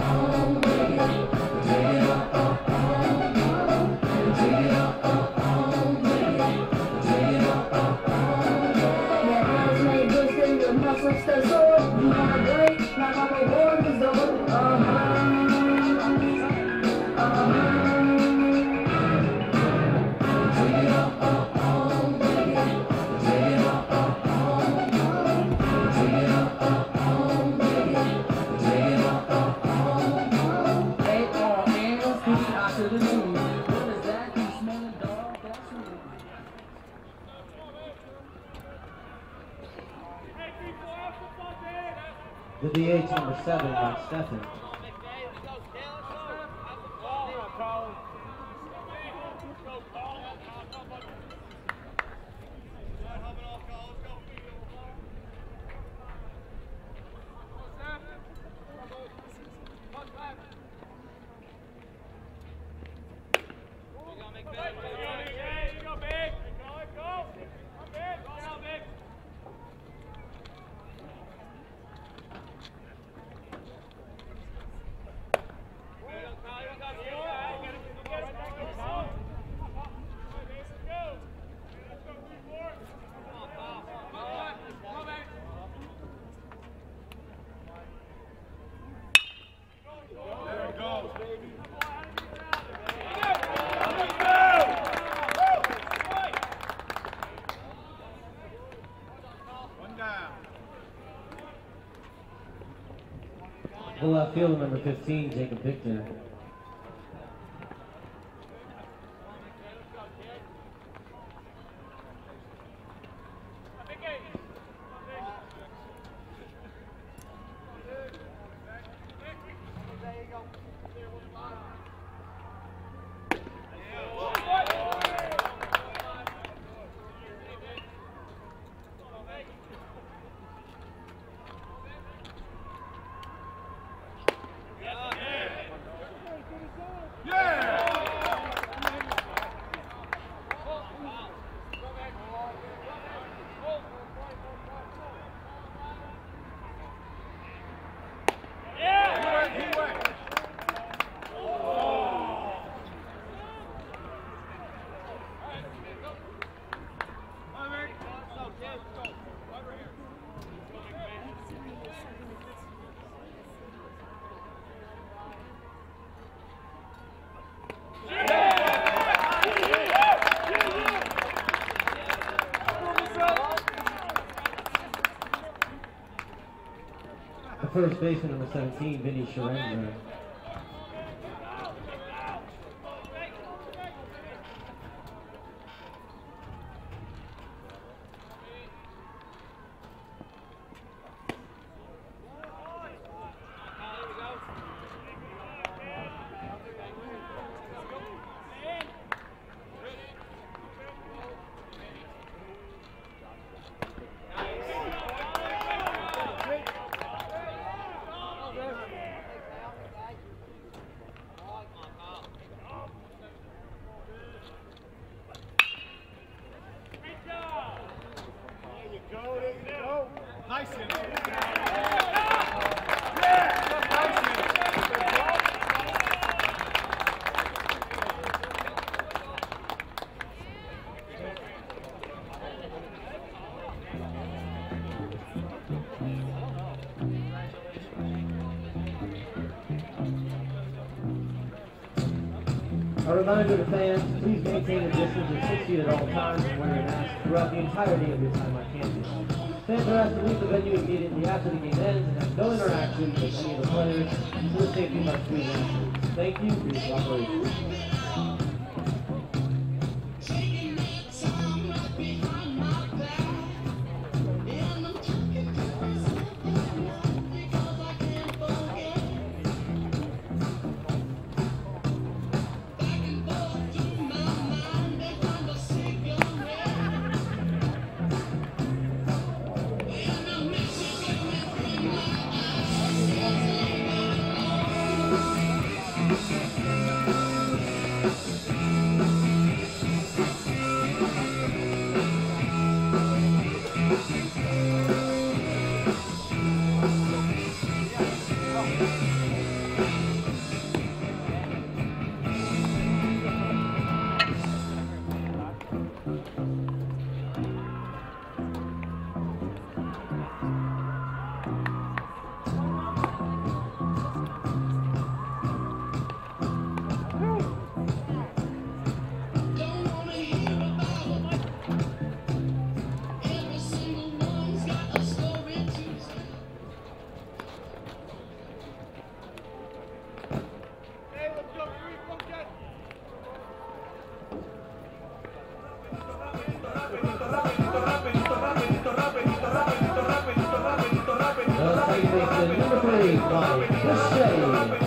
The DH, number 7, Mike Stephan. The left fielder, number 15, Jacob Victor. First baseman, number 17, Vinny Sharenza. A reminder to fans, please maintain a distance of 6 feet at all times and wear your mask throughout the entirety of your time on campus. Fans are asked to leave the venue immediately after the game ends and have no interaction with any of the players for the safety of our student athletes. Thank you for your cooperation. Number 3, Mike Boucher.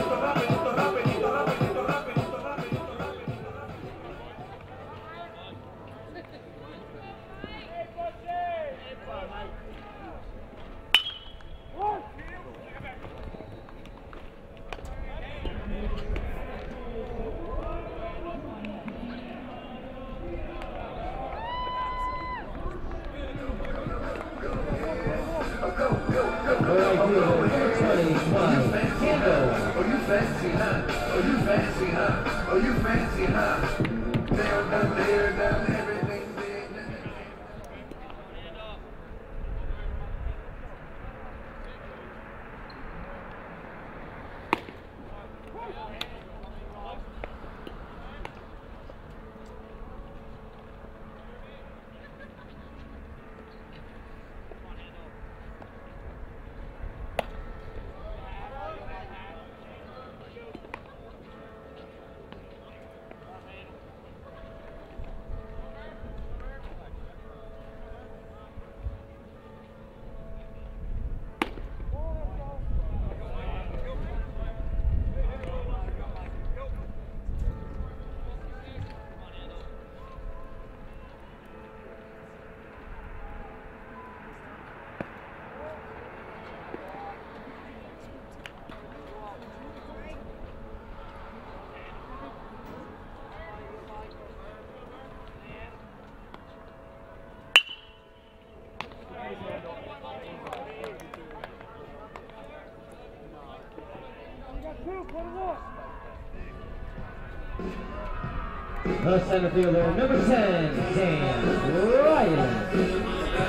The center fielder, number 10, Dan Ryan.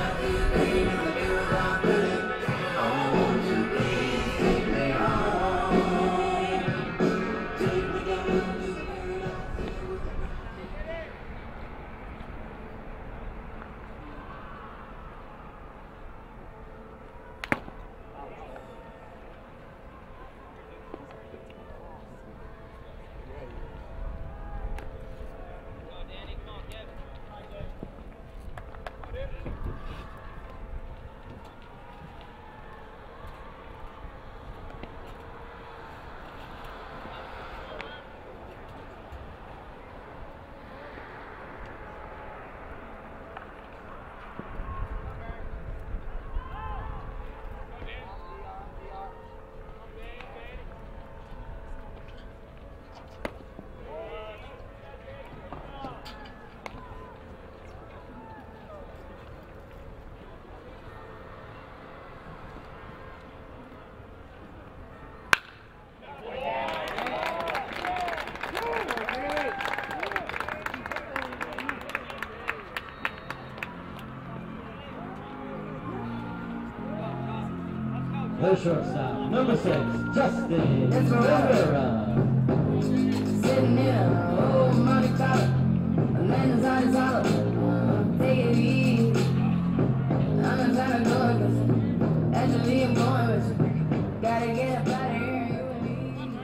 The shortstop, number 6, Justin Rivera. Sitting in a old money collar, a man is on his hollow. Take it easy. I'm not trying to go because actually I'm going with you. Gotta get up out of here, you and me.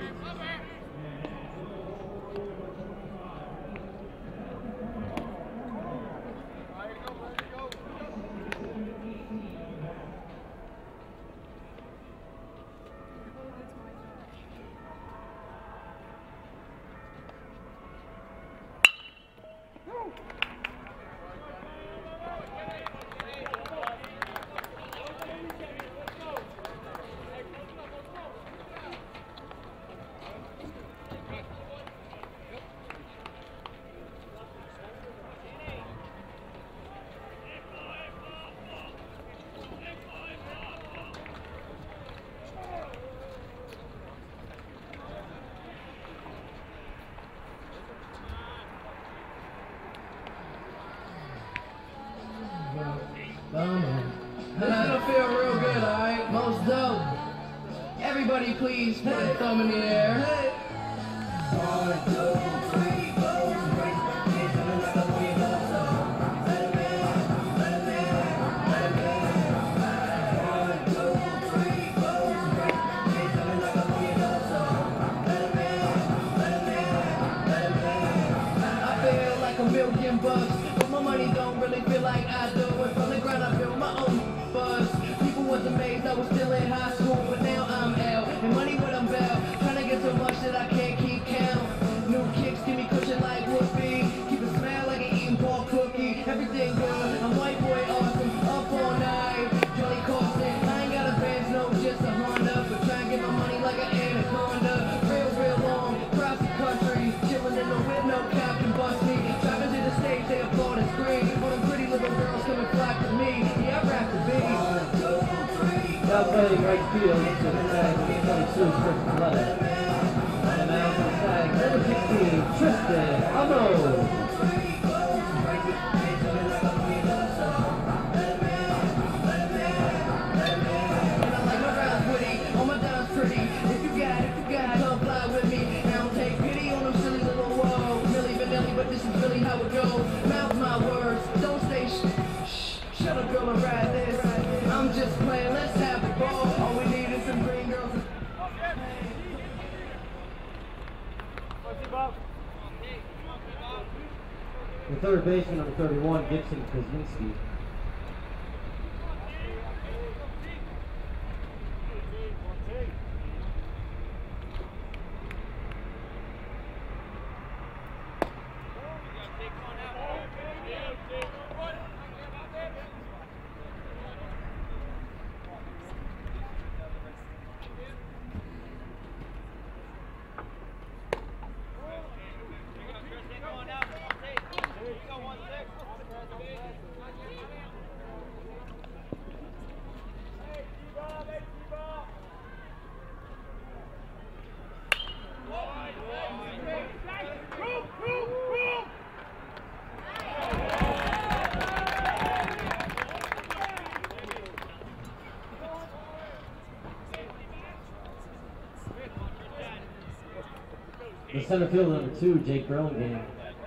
This is gonna feel real good, alright? Most dope. Everybody please put a thumb in the air. I feel like $1,000,000, but my money don't really feel like I do. And from the ground I built my own buzz. People was amazed I was still in high school, but now I'm out. And money what I'm about, trying to get so much that I can't keep count. New kicks give me cushion like whoopee. Keep it smell like an eating pork cookie. Everything good, I'm white boy awesome, up all night. Johnny Carson, I ain't got a Benz, no, just a Honda. But try and get my money like an anaconda. Real long, across the country. Chillin' in the whip, no cop can bust me. Driving to the stage, they applaud and scream. All them pretty little girls come and flock to me. Yeah, I rap the beat. Now playing right field to the tag, 22, first left. On the mound for the tag, number 16, Tristan Amo. But this is really how it goes. Mouth my words, don't say shut up girl and ride this. I'm just playing, let's have a ball. All we need is some green girls. The third baseman, number 31, Gibson Kaczynski. The center fielder number 2, Jake Burlingame.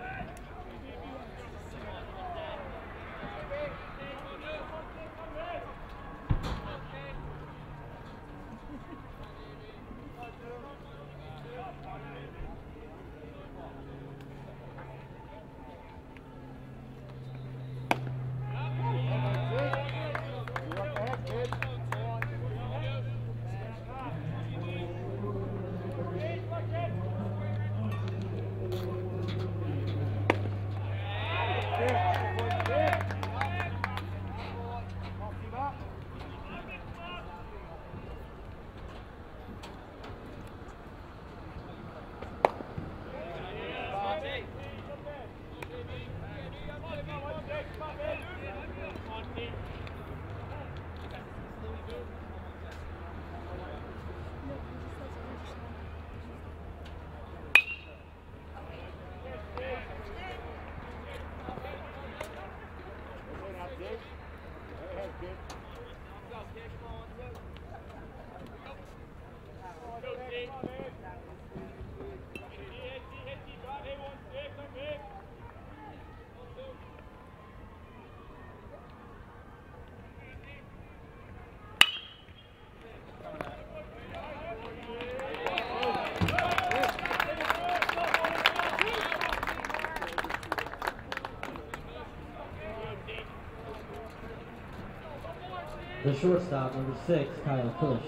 The shortstop, number 6, Kyle Push.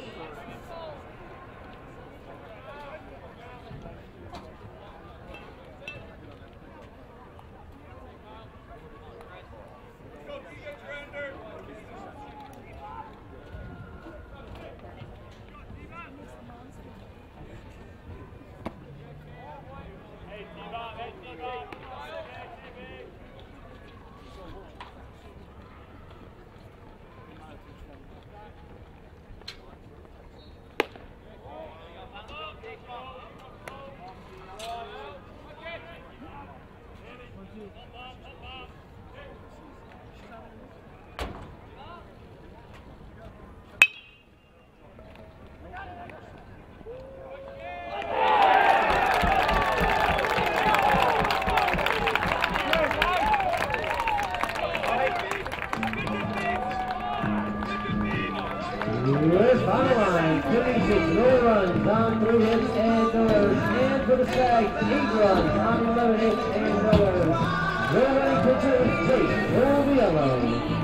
Canisius, no runs on 3 hits and no errors. And for the Stags, 8 runs on 11 hits and no errors. Their running pitcher is Jake Fairfield.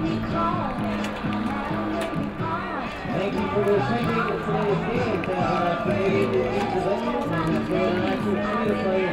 Thank you for attending today's game. Thank you for the venue and for an actual play